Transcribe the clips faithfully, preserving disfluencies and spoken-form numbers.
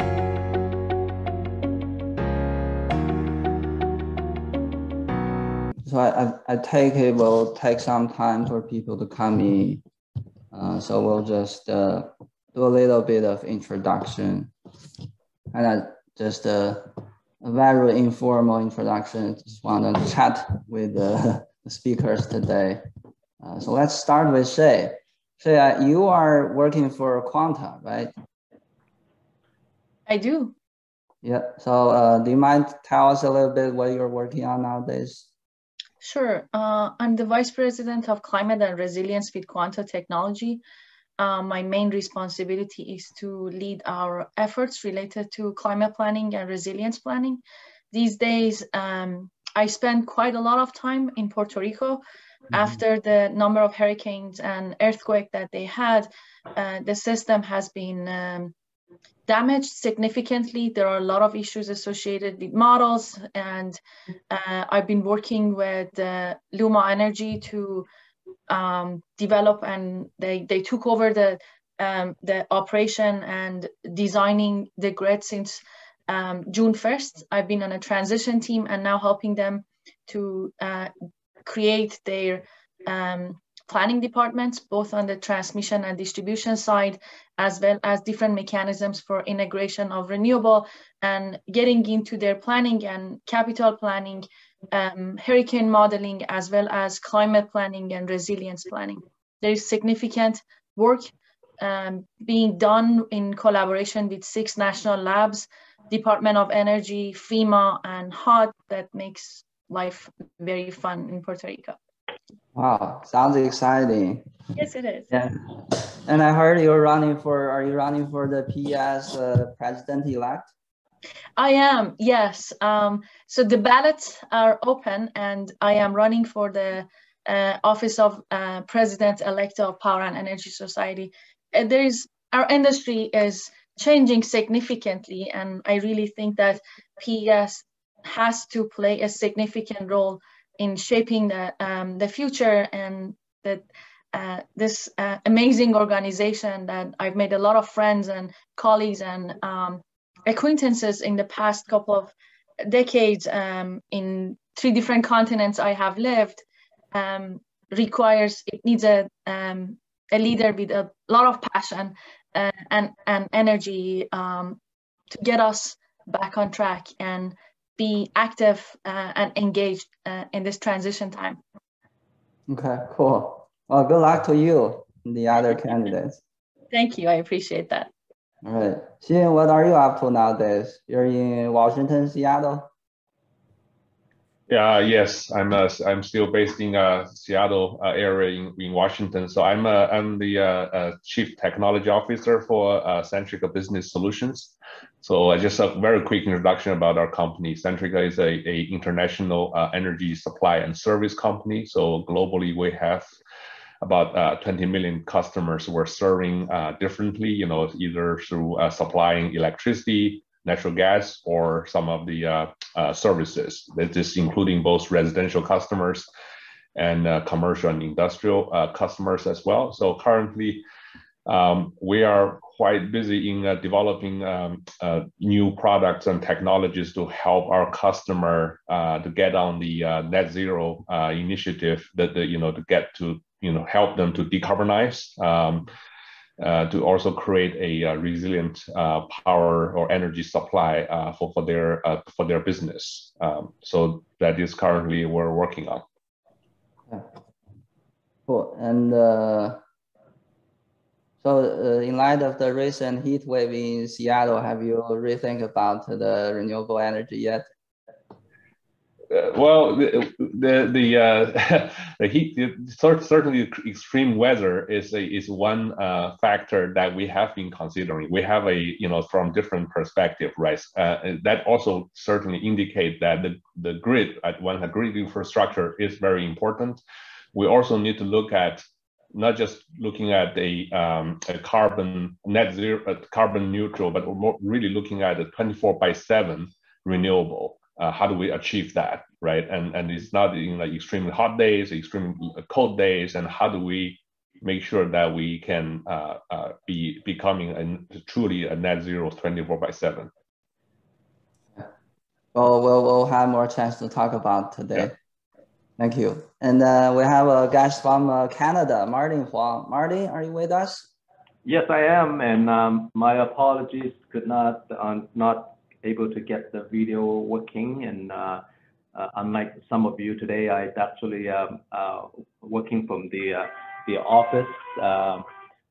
So I, I take it will take some time for people to come in. Uh, so we'll just uh, do a little bit of introduction. And I just uh, a very informal introduction. Just want to chat with uh, the speakers today. Uh, so let's start with Shay. Shay, uh, you are working for Quanta, right? I do. Yeah. So uh, do you mind tell us a little bit what you're working on nowadays? Sure. Uh, I'm the Vice President of Climate and Resilience with Quanta Technology. Uh, my main responsibility is to lead our efforts related to climate planning and resilience planning. These days, um, I spend quite a lot of time in Puerto Rico. Mm-hmm. After the number of hurricanes and earthquake that they had, uh, the system has been um, damaged significantly. There are a lot of issues associated with models, and uh, I've been working with uh, Luma Energy to um, develop, and they, they took over the, um, the operation and designing the grid since um, June first. I've been on a transition team and now helping them to uh, create their um, planning departments, both on the transmission and distribution side, as well as different mechanisms for integration of renewable and getting into their planning and capital planning, um, hurricane modeling, as well as climate planning and resilience planning. There is significant work um, being done in collaboration with six national labs, Department of Energy, FEMA, and H O T that makes life very fun in Puerto Rico. Wow, sounds exciting. Yes, it is. Yeah, and I heard you're running for. Are you running for the P S uh, president-elect? I am. Yes. Um, so the ballots are open, and I am running for the uh, office of uh, president-elect of Power and Energy Society. Uh, there is our industry is changing significantly, and I really think that P S has to play a significant role in shaping the um, the future, and that uh, this uh, amazing organization that I've made a lot of friends and colleagues and um, acquaintances in the past couple of decades um, in three different continents I have lived um, requires, it needs a, um, a leader with a lot of passion uh, and, and energy um, to get us back on track and be active uh, and engaged uh, in this transition time. Okay, cool. Well, good luck to you and the other candidates. Thank you, I appreciate that. All right, Xin, what are you up to nowadays? You're in Washington, Seattle? Yeah, yes, I'm uh, I'm still based in uh, Seattle uh, area in, in Washington. So I'm uh, I'm the uh, uh, Chief Technology Officer for uh, Centrica Business Solutions. So uh, just a very quick introduction about our company. Centrica is a, a international uh, energy supply and service company. So globally, we have about uh, twenty million customers we're serving uh, differently, you know, either through uh, supplying electricity, natural gas, or some of the uh, uh, services. That is including both residential customers and uh, commercial and industrial uh, customers as well. So currently, um, we are quite busy in uh, developing um, uh, new products and technologies to help our customer uh, to get on the uh, net zero uh, initiative. That the, you know to get to you know help them to decarbonize. Um, Uh, to also create a uh, resilient uh, power or energy supply uh, for for their uh, for their business. Um, so that is currently what we're working on. Okay. Cool. And uh, so, uh, in light of the recent heat wave in Seattle, have you rethink about the renewable energy yet? Uh, well, the the the, uh, the heat, certainly extreme weather is a, is one uh, factor that we have been considering. We have a you know from different perspective, right? Uh, that also certainly indicate that the the grid at one the grid infrastructure is very important. We also need to look at not just looking at a, um, a carbon net zero, uh, carbon neutral, but more really looking at a twenty-four by seven renewable. Uh, how do we achieve that, right? And and it's not in like extremely hot days, extremely cold days, and how do we make sure that we can uh, uh, be becoming a, truly a net zero twenty-four by seven. Well, we'll, we'll have more chance to talk about today. Yeah. Thank you. And uh, we have a guest from uh, Canada, Martin Huang. Martin, are you with us? Yes, I am, and um, my apologies, could not, uh, not able to get the video working, and uh, uh, unlike some of you today, I actually um, uh, working from the uh, the office uh,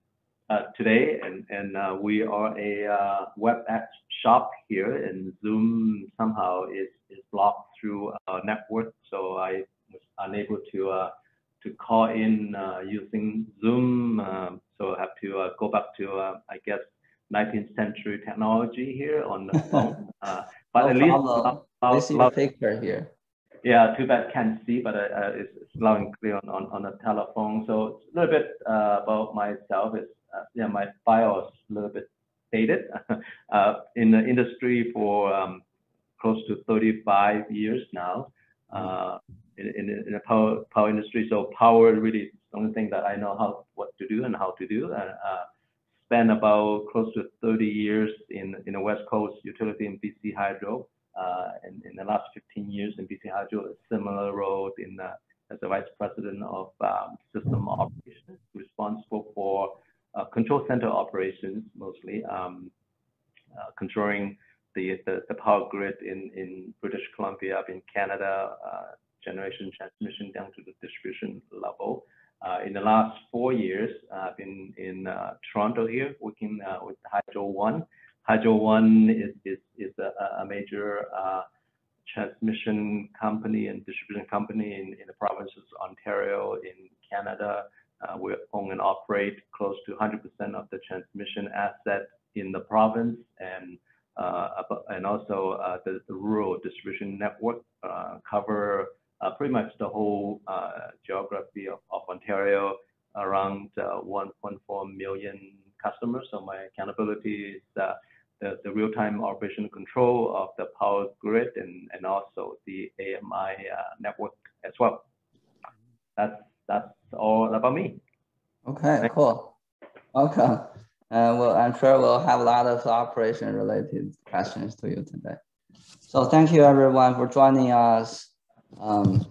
uh, today, and and uh, we are a uh, web app shop here, and Zoom somehow is is blocked through our network, so I was unable to uh, to call in uh, using Zoom, uh, so I have to uh, go back to uh, I guess nineteenth century technology here on the phone. Uh, but no at least problem. uh, We see the picture here. Yeah, too bad can't see, but uh, it's, it's loud and clear on, on, on the telephone. So a little bit uh, about myself is, uh, yeah, my bio is a little bit dated. uh, in the industry for um, close to thirty-five years now, uh, in, in, in the power, power industry. So power really is the only thing that I know how what to do and how to do. And uh, spent about close to thirty years in, in the West Coast utility in B C Hydro. Uh, and in the last fifteen years in B C Hydro, a similar role in uh, as the vice president of um, system operations, responsible for uh, control center operations, mostly um, uh, controlling the, the the power grid in in British Columbia, in Canada, uh, generation, transmission down to the distribution level. Uh, in the last four years, I've been in uh, Toronto here, working uh, with Hydro One. Hydro One is, is, is a, a major uh, transmission company and distribution company in, in the provinces of Ontario, in Canada. Uh, we own and operate close to one hundred percent of the transmission assets in the province, and uh, and also uh, the, the rural distribution network uh, cover uh, pretty much the whole uh, geography of, of Ontario, around uh, one point four million customers. So my accountability is uh, the, the real-time operational control of the power grid, and, and also the A M I uh, network as well. That's, that's all about me. Okay, cool. Welcome. Uh, well, I'm sure we'll have a lot of operation-related questions to you today. So thank you everyone for joining us. Um,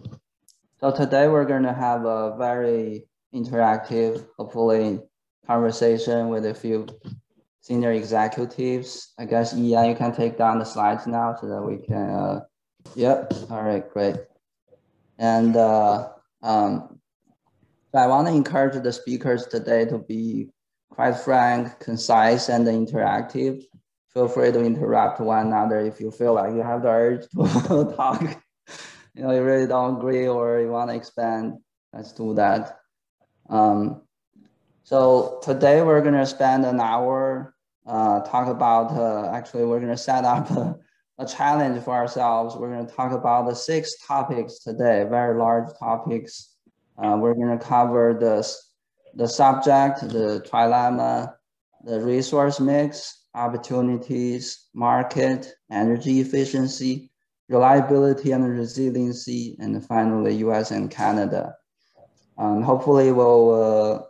so today we're going to have a very interactive, hopefully, conversation with a few senior executives. I guess, yeah, you can take down the slides now so that we can, uh, yep, all right, great. And uh, um, so I want to encourage the speakers today to be quite frank, concise, and interactive. Feel free to interrupt one another if you feel like you have the urge to talk. You know, you really don't agree or you want to expand, let's do that. Um, so today we're going to spend an hour uh, talk about, uh, actually we're going to set up a, a challenge for ourselves. We're going to talk about the six topics today, very large topics. Uh, we're going to cover the, the subject, the trilemma, the resource mix, opportunities, market, energy efficiency, reliability and resiliency, and finally U S and Canada. Um, hopefully we'll uh,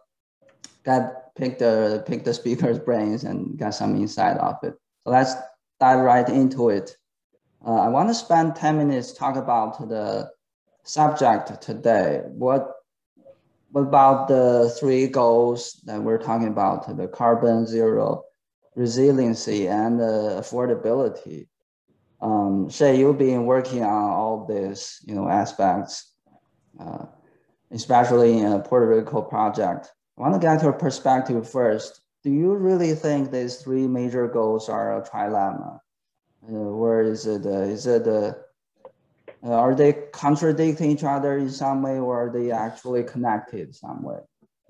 get pick the pick the speaker's brains and get some insight off it. So let's dive right into it. Uh, I want to spend ten minutes talk about the subject today. What what about the three goals that we're talking about: the carbon zero, resiliency, and uh, affordability? Um, Shay, you've been working on all these, you know, aspects, uh, especially in a Puerto Rico project. I want to get your perspective first. Do you really think these three major goals are a trilemma? Uh, where is it? Uh, is it? Uh, uh, are they contradicting each other in some way, or are they actually connected some way?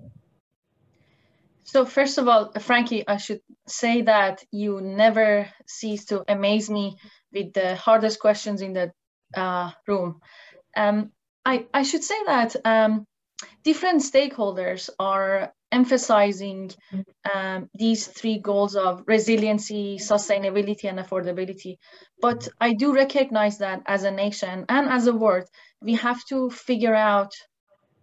So first of all, Frankie, I should say that you never cease to amaze me with the hardest questions in the uh, room. Um, I, I should say that um, different stakeholders are emphasizing um, these three goals of resiliency, sustainability, and affordability. But I do recognize that as a nation and as a world, we have to figure out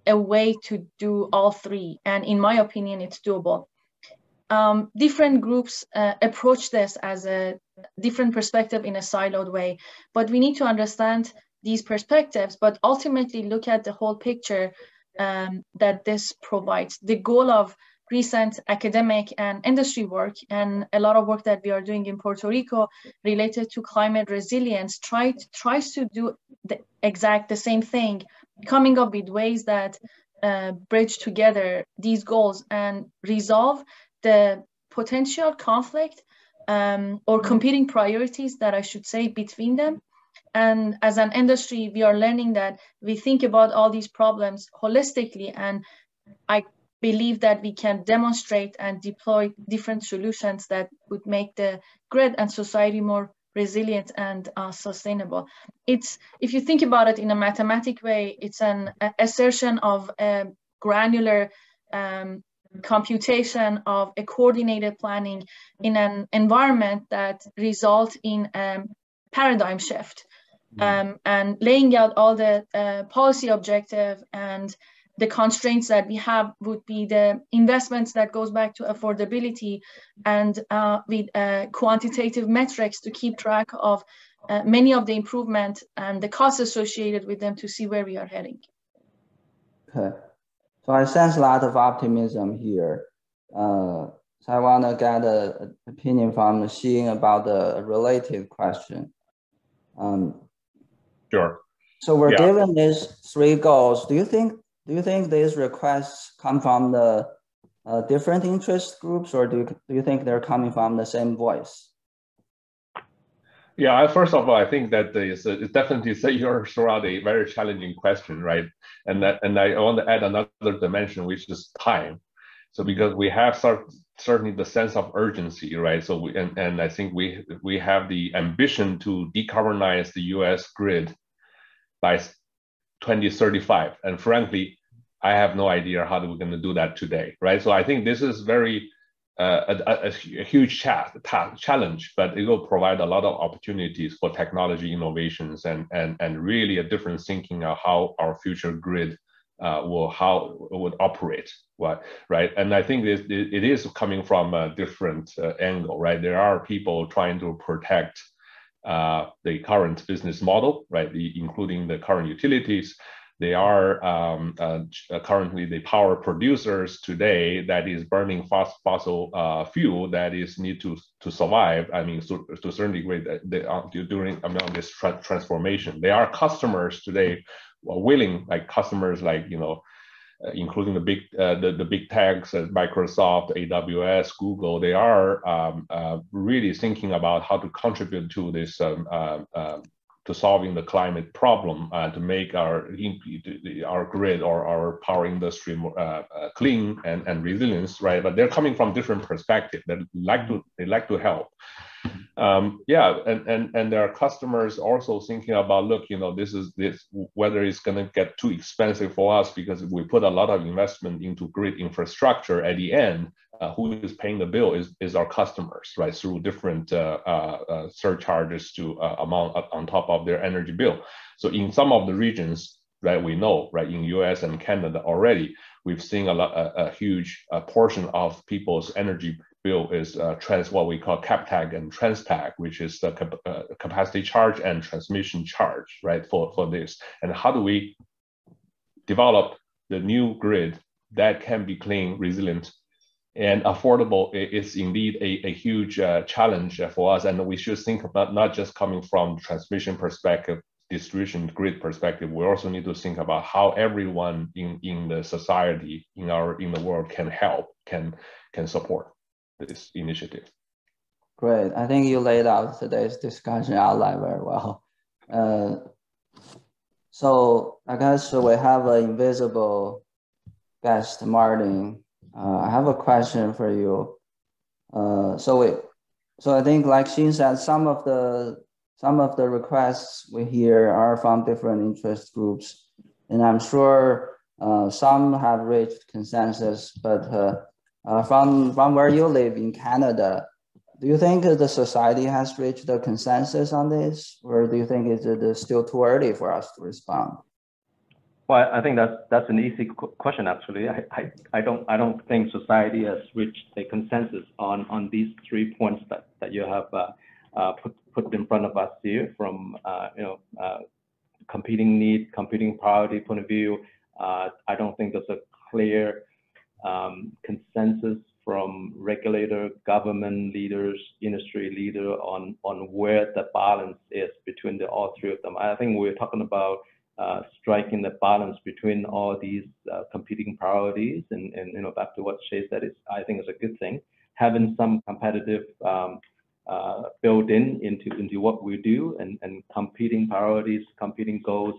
a way to do all three. And in my opinion, it's doable. Um, different groups uh, approach this as a different perspective in a siloed way, but we need to understand these perspectives, but ultimately look at the whole picture um, that this provides. The goal of recent academic and industry work and a lot of work that we are doing in Puerto Rico related to climate resilience try, tries to do the exact the same thing, coming up with ways that uh, bridge together these goals and resolve the potential conflict um, or competing priorities that I should say between them. And as an industry, we are learning that we think about all these problems holistically, and I believe that we can demonstrate and deploy different solutions that would make the grid and society more resilient and uh, sustainable. It's, if you think about it in a mathematic way, it's an assertion of a granular um, computation of a coordinated planning in an environment that results in a paradigm shift, um, and laying out all the uh, policy objective and the constraints that we have would be the investments that goes back to affordability and uh, with uh, quantitative metrics to keep track of uh, many of the improvement and the costs associated with them to see where we are heading. Okay. So I sense a lot of optimism here. Uh, so I want to get an opinion from Xing about the related question. Um, sure. So we're yeah. given these three goals. Do you think do you think these requests come from the uh, different interest groups, or do you, do you think they're coming from the same voice? Yeah, first of all, I think that it's, it's definitely you're throughout a very challenging question, right? And that, and I want to add another dimension, which is time. So because we have sort, certainly the sense of urgency, right? So we, and, and I think we we have the ambition to decarbonize the U S grid by twenty thirty-five. And frankly, I have no idea how we're going to do that today, right? So I think this is very Uh, a, a, a huge cha challenge, but it will provide a lot of opportunities for technology innovations and and and really a different thinking of how our future grid uh, will how it would operate, what right? And I think it, it is coming from a different uh, angle, right? There are people trying to protect uh, the current business model, right? The, including the current utilities. They are um, uh, currently the power producers today that is burning fossil uh, fuel that is need to to survive. I mean, to, to a certain degree, they are during I mean, this tra transformation. They are customers today, are willing, like customers like you know, uh, including the big uh, the the big techs, uh, Microsoft, A W S, Google. They are um, uh, really thinking about how to contribute to this. Um, uh, uh, to solving the climate problem, uh, to make our our grid or our power industry more uh, uh, clean and, and resilience, right? But they're coming from different perspectives. They like to they like to help. Um, yeah, and and and there are customers also thinking about, look, you know, this is this whether it's going to get too expensive for us because if we put a lot of investment into grid infrastructure at the end. Uh, who is paying the bill is, is our customers, right? Through different uh, uh, uh, surcharges to uh, amount on top of their energy bill. So in some of the regions, right, we know, right, in U S and Canada already, we've seen a, lot, a, a huge uh, portion of people's energy bill is uh, trans what we call CapTag and TransTag, which is the cap uh, capacity charge and transmission charge, right? For for this, and how do we develop the new grid that can be clean, resilient, and affordable? Is indeed a, a huge uh, challenge for us, and we should think about not just coming from transmission perspective, distribution grid perspective. We also need to think about how everyone in in the society, in our in the world, can help, can can support this initiative. Great. I think you laid out today's discussion outline very well. Uh, so I guess we have an invisible guest, Martin. Uh, I have a question for you. Uh, so we, so I think, like Xing said, some of the some of the requests we hear are from different interest groups, and I'm sure uh, some have reached consensus. But uh, uh, from from where you live in Canada, do you think the society has reached a consensus on this, or do you think it's, it's still too early for us to respond? Well, I think that's that's an easy question. Actually, I, I I don't I don't think society has reached a consensus on on these three points that that you have uh, uh, put put in front of us here, from uh, you know uh, competing need, competing priority point of view. Uh, I don't think there's a clear um, consensus from regulator, government leaders, industry leader on on where the balance is between the all three of them. I think we're talking about uh, striking the balance between all these uh, competing priorities, and and you know back to what Shay said, is I think is a good thing. Having some competitive um, uh, built in into into what we do, and and competing priorities, competing goals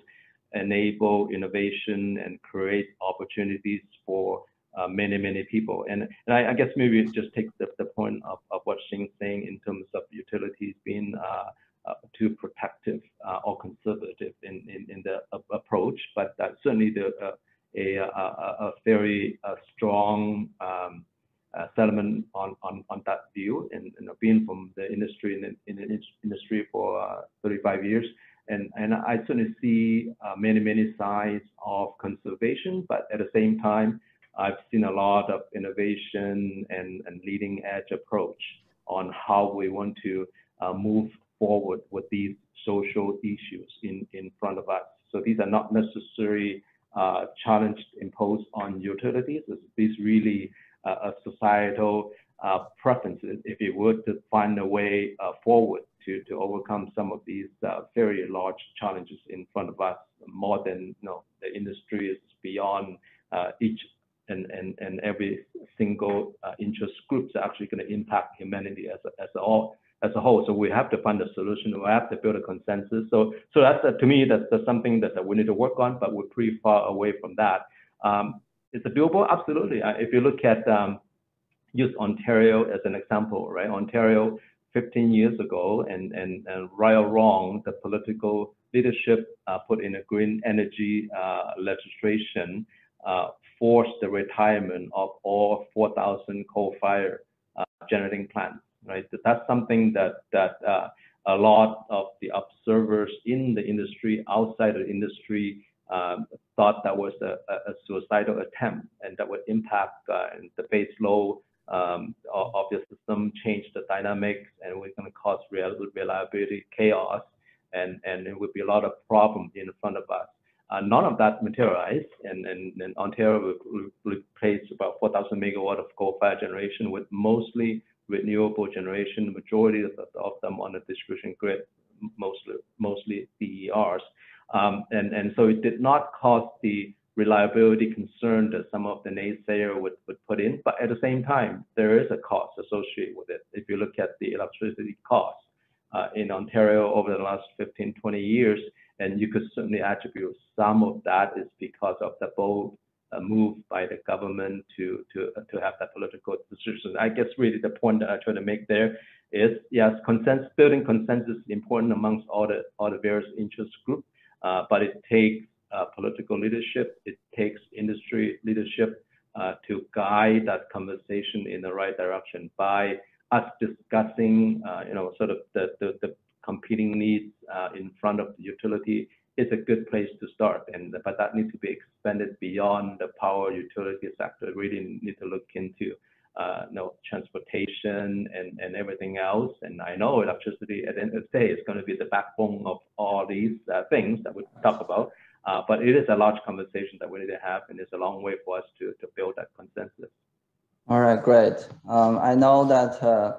enable innovation and create opportunities for Uh, many, many people. And, and I, I guess maybe just take the, the point of, of what Shing's saying in terms of utilities being uh, uh, too protective uh, or conservative in, in, in the uh, approach, but uh, certainly the, uh, a, a, a very uh, strong um, uh, settlement on, on, on that view, and, and being from the industry in, in the industry for uh, thirty-five years. And, and I certainly see uh, many, many sides of conservation, but at the same time, I've seen a lot of innovation and, and leading edge approach on how we want to uh, move forward with these social issues in, in front of us. So these are not necessarily uh, challenges imposed on utilities. These really uh, a societal uh, preferences, if you would, to find a way uh, forward to, to overcome some of these uh, very large challenges in front of us, more than you know, the industry is beyond uh, each And, and, and every single uh, interest groups are actually going to impact humanity as a, as a all as a whole. So we have to find a solution. We have to build a consensus. So so that's uh, to me that's, that's something that, that we need to work on, but we're pretty far away from that. Um, is it doable? Absolutely. Uh, if you look at um, use Ontario as an example, right? Ontario fifteen years ago, and and, and right or wrong, the political leadership uh, put in a green energy uh, legislation. Uh, force the retirement of all four thousand coal-fired uh, generating plants, right? That's something that that uh, a lot of the observers in the industry, outside of the industry, um, thought that was a, a suicidal attempt, and that would impact uh, the base load um, of, of the system, change the dynamics, and we're going to cause reliability chaos, and and it would be a lot of problems in front of us. Uh, none of that materialized, and, and, and Ontario will replace about four thousand megawatt of coal-fired generation with mostly renewable generation, the majority of, of them on the distribution grid, mostly mostly D E Rs. Um, and, and so it did not cause the reliability concern that some of the naysayer would, would put in, but at the same time, there is a cost associated with it. If you look at the electricity cost uh, in Ontario over the last fifteen, twenty years, and you could certainly attribute some of that is because of the bold uh, move by the government to to uh, to have that political decision. I guess really the point that I try to make there is, yes, consensus, building consensus is important amongst all the all the various interest groups, uh, but it takes uh, political leadership, it takes industry leadership uh, to guide that conversation in the right direction by us discussing, uh, you know, sort of the the, the competing needs uh, in front of the utility is a good place to start, and but that needs to be expanded beyond the power utility sector. Really need to look into uh, you know, transportation and, and everything else. And I know electricity at the end of the day is going to be the backbone of all these uh, things that we talk about, uh, but it is a large conversation that we need to have, and it's a long way for us to, to build that consensus. All right, great. Um, I know that uh,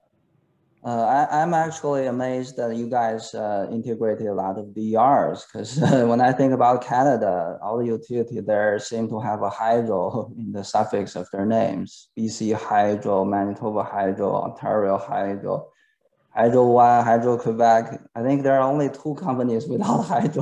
Uh, I, I'm actually amazed that you guys uh, integrated a lot of D E Rs, because uh, when I think about Canada, all the utilities there seem to have a hydro in the suffix of their names. B C Hydro, Manitoba Hydro, Ontario Hydro, Hydro One, Hydro Quebec. I think there are only two companies without hydro.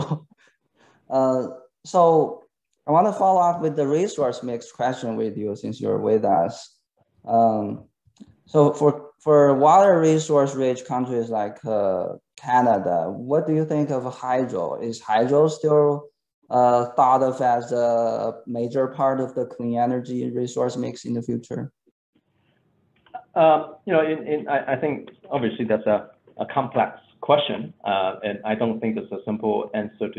Uh, so I want to follow up with the resource mix question with you, since you're with us. Um, so for For water resource rich countries like uh, Canada, what do you think of hydro? Is hydro still uh, thought of as a major part of the clean energy resource mix in the future? Um, you know, in, in, I, I think obviously that's a, a complex question, uh, and I don't think there's a simple answer to that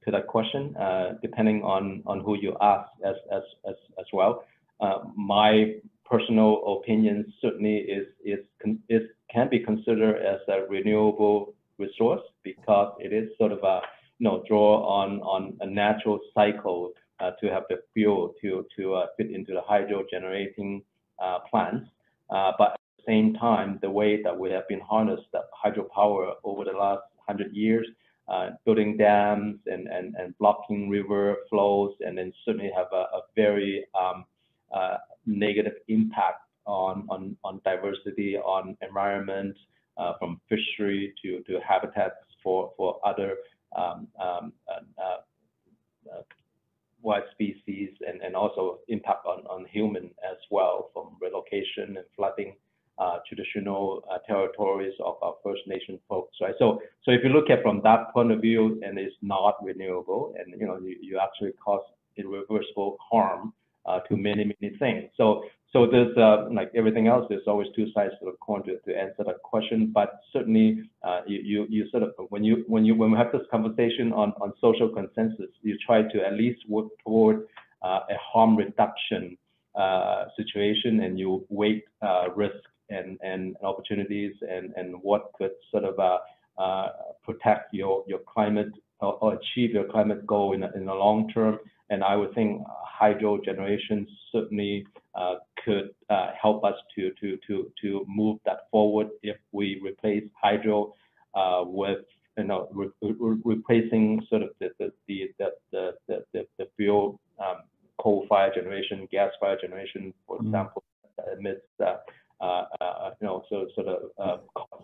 to that question, uh, depending on, on who you ask as, as, as, as well. Uh, my personal opinion certainly is, is, is, can be considered as a renewable resource, because it is sort of a, you know, draw on, on a natural cycle uh, to have the fuel to, to uh, fit into the hydro generating uh, plants. Uh, but at the same time, the way that we have been harnessed that hydropower over the last hundred years, uh, building dams and, and, and blocking river flows, and then certainly have a, a very um, uh, negative impact on, on, on diversity, on environment, uh, from fishery to, to habitats for, for other um, um, uh, uh, wild species, and, and also impact on, on human as well, from relocation and flooding uh, traditional uh, territories of our First Nation folks, right? So, so if you look at from that point of view, and it's not renewable, and you know, you, you actually cause irreversible harm uh, to many, many things. So, so there's uh, like everything else, there's always two sides to the coin to, to answer that question. But certainly, uh, you, you you sort of when you when you when we have this conversation on on social consensus, you try to at least work toward uh, a harm reduction uh, situation, and you weight uh, risk and and opportunities, and and what could sort of uh, uh, protect your your climate or, or achieve your climate goal in a, in the long term. And I would think hydro generation certainly uh, could uh, help us to to to to move that forward if we replace hydro uh, with you know re re replacing sort of the the the the the, the, the fuel um, coal fire generation, gas fire generation, for mm. example, emits uh, uh, uh, you know so sort of uh,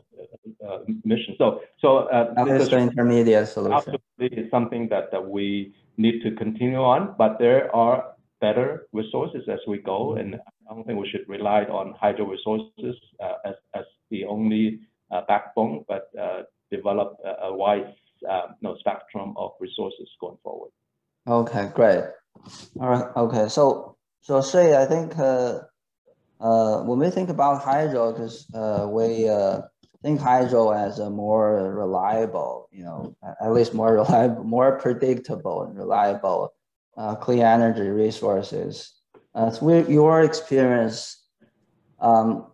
uh, emission. So so uh, this is the intermediate solution. Absolutely, is something that that we need to continue on, but there are better resources as we go, and I don't think we should rely on hydro resources uh, as, as the only uh, backbone, but uh, develop a, a wide uh, you know, spectrum of resources going forward. Okay, great. All right, okay, so, so Shay, I think uh, uh, when we think about hydro, because uh, we uh, think hydro as a more reliable, you know, at least more reliable, more predictable and reliable uh, clean energy resources. Uh, through your experience, um,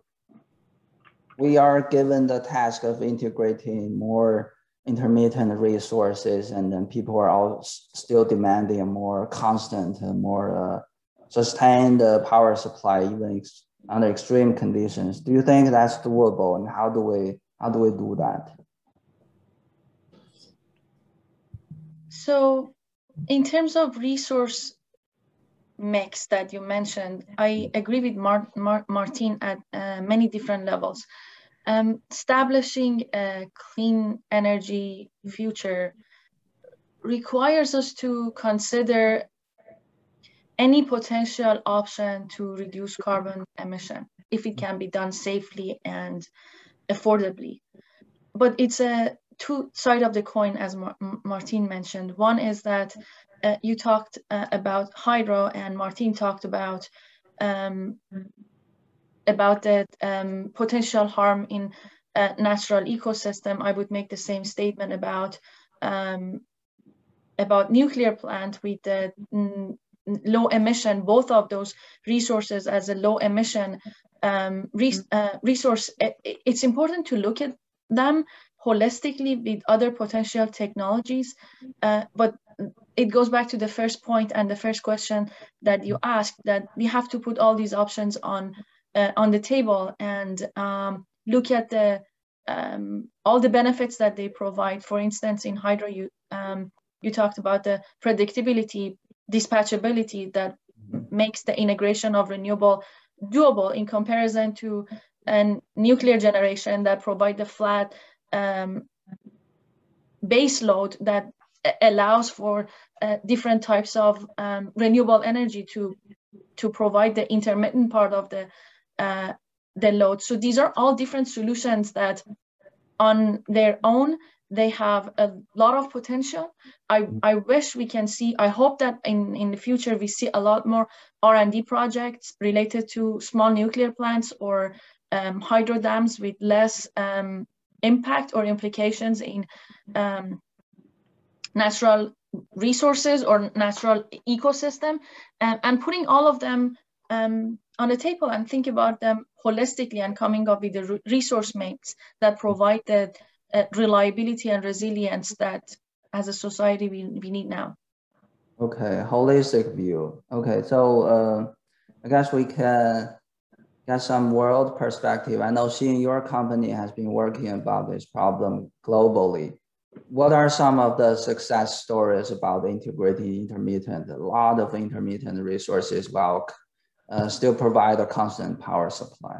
we are given the task of integrating more intermittent resources, and then people are all still demanding a more constant and more uh, sustained uh, power supply, even ex under extreme conditions. Do you think that's doable, and how do we how do we do that? So, in terms of resource mix that you mentioned, I agree with Mar Mar Martin at uh, many different levels. Um, establishing a clean energy future requires us to consider any potential option to reduce carbon emission, if it can be done safely and affordably. But it's a two side of the coin, as Mar Martin mentioned. One is that uh, you talked uh, about hydro, and Martin talked about um, about the um, potential harm in a natural ecosystem. I would make the same statement about um, about nuclear plant with the mm, low emission. Both of those resources as a low emission um, res uh, resource. It, it's important to look at them holistically with other potential technologies, uh, but it goes back to the first point and the first question that you asked, that we have to put all these options on uh, on the table and um, look at the um, all the benefits that they provide. For instance, in hydro, you um, you talked about the predictability, dispatchability that makes the integration of renewable doable in comparison to a nuclear generation that provide the flat um, base load that allows for uh, different types of um, renewable energy to to provide the intermittent part of the uh, the load. So these are all different solutions that on their own they have a lot of potential. I, I wish we can see, I hope that in, in the future we see a lot more R and D projects related to small nuclear plants or um, hydro dams with less um, impact or implications in um, natural resources or natural ecosystem, and, and putting all of them um, on the table and think about them holistically and coming up with the resource mix that provide the uh, reliability and resilience that as a society we, we need now. Okay, holistic view. Okay, so uh, I guess we can get some world perspective. I know seeing your company has been working about this problem globally. What are some of the success stories about integrating intermittent, a lot of intermittent resources while uh, still provide a constant power supply?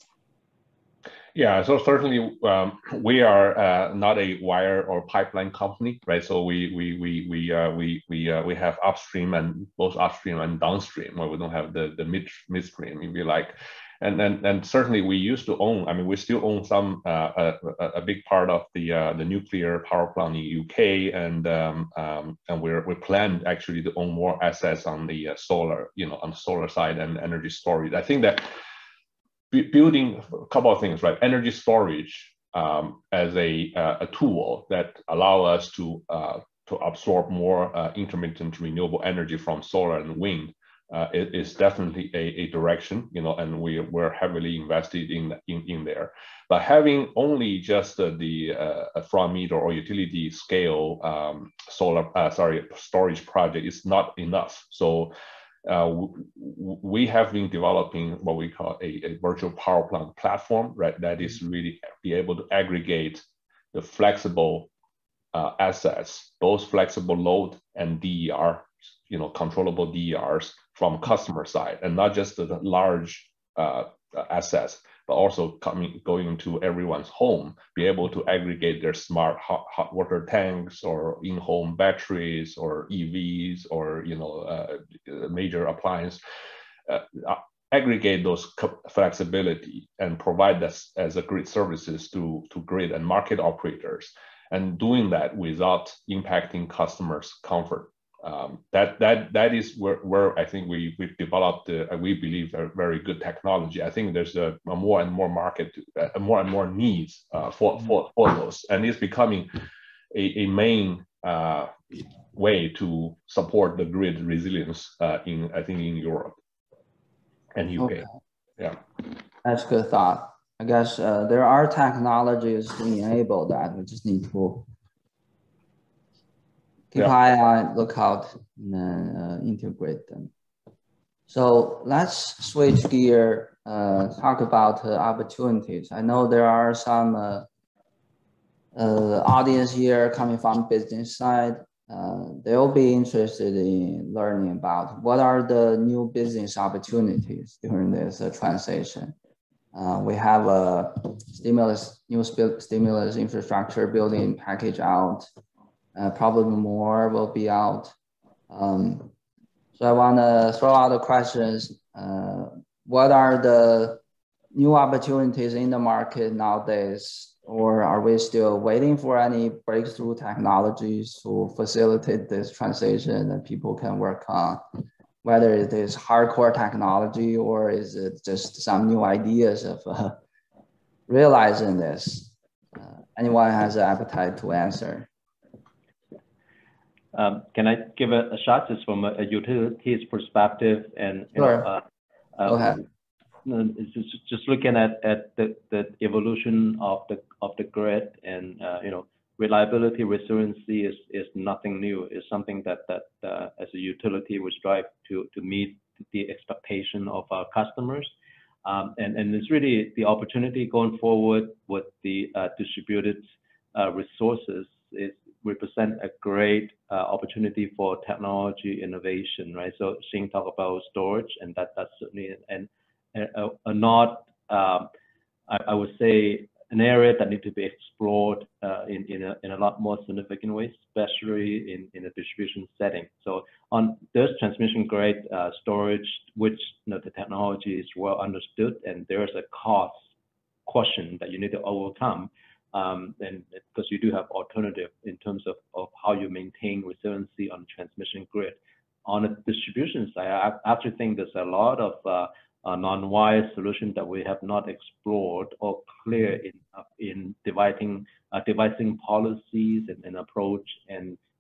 Yeah, so certainly um, we are uh, not a wire or pipeline company, right? So we we we we uh, we we uh, we have upstream and both upstream and downstream, where we don't have the the mid midstream, if you like. And and and certainly we used to own. I mean, we still own some uh, a, a big part of the uh, the nuclear power plant in the U K, and um, um, and we're we plan actually to own more assets on the uh, solar, you know, on the solar side and energy storage. I think that building a couple of things, right? Energy storage um, as a uh, a tool that allow us to uh, to absorb more uh, intermittent renewable energy from solar and wind uh, is, is definitely a, a direction, you know, and we we're heavily invested in in, in there. But having only just uh, the uh, front meter or utility scale um, solar, uh, sorry, storage project is not enough. So. Uh, we have been developing what we call a, a virtual power plant platform, right? That is really be able to aggregate the flexible uh, assets, both flexible load and D E R, you know, controllable D E Rs from customer side, and not just the large uh, assets, but also coming going into everyone's home, be able to aggregate their smart hot, hot water tanks or in-home batteries or E Vs or you know uh, major appliance, uh, aggregate those flexibility and provide this as a grid services to to grid and market operators, and doing that without impacting customers' comfort. Um, that that that is where, where I think we we've developed uh, we believe a very good technology. I think there's a, a more and more market, uh, more and more needs uh, for for for those, and it's becoming a, a main uh, way to support the grid resilience uh, in I think in Europe and U K. Okay. Yeah, that's good thought. I guess uh, there are technologies to enable that. We just need to. Keep yeah. eye on, look out, and then uh, integrate them. So let's switch gear, uh, talk about uh, opportunities. I know there are some uh, uh, audience here coming from business side. Uh, they'll be interested in learning about what are the new business opportunities during this uh, transition. Uh, we have a stimulus, new stimulus infrastructure building package out. Uh, probably more will be out. Um, so I want to throw out the questions. Uh, what are the new opportunities in the market nowadays? Or are we still waiting for any breakthrough technologies to facilitate this transition that people can work on? Whether it is hardcore technology or is it just some new ideas of uh, realizing this? Uh, anyone has an appetite to answer? Um, can I give a, a shot just from a, a utilities perspective? And you sure. know, uh, Go ahead. Um, just, just looking at, at the, the evolution of the of the grid, and uh, you know, reliability, resiliency is is nothing new. It's something that that uh, as a utility we strive to to meet the expectation of our customers, um, and and it's really the opportunity going forward with the uh, distributed uh, resources is represent a great uh, opportunity for technology innovation, right? So Shing talk about storage, and that that's certainly an, a, a not, um, I, I would say, an area that need to be explored uh, in in a in a lot more significant ways, especially in in a distribution setting. So on this transmission grade uh, storage, which you know the technology is well understood, and there is a cost question that you need to overcome. Um, and because you do have alternative in terms of, of how you maintain resiliency on the transmission grid. On the distribution side, I actually think there's a lot of uh, uh, non-wire solutions that we have not explored or clear in uh, in dividing uh, devising policies and, and approach and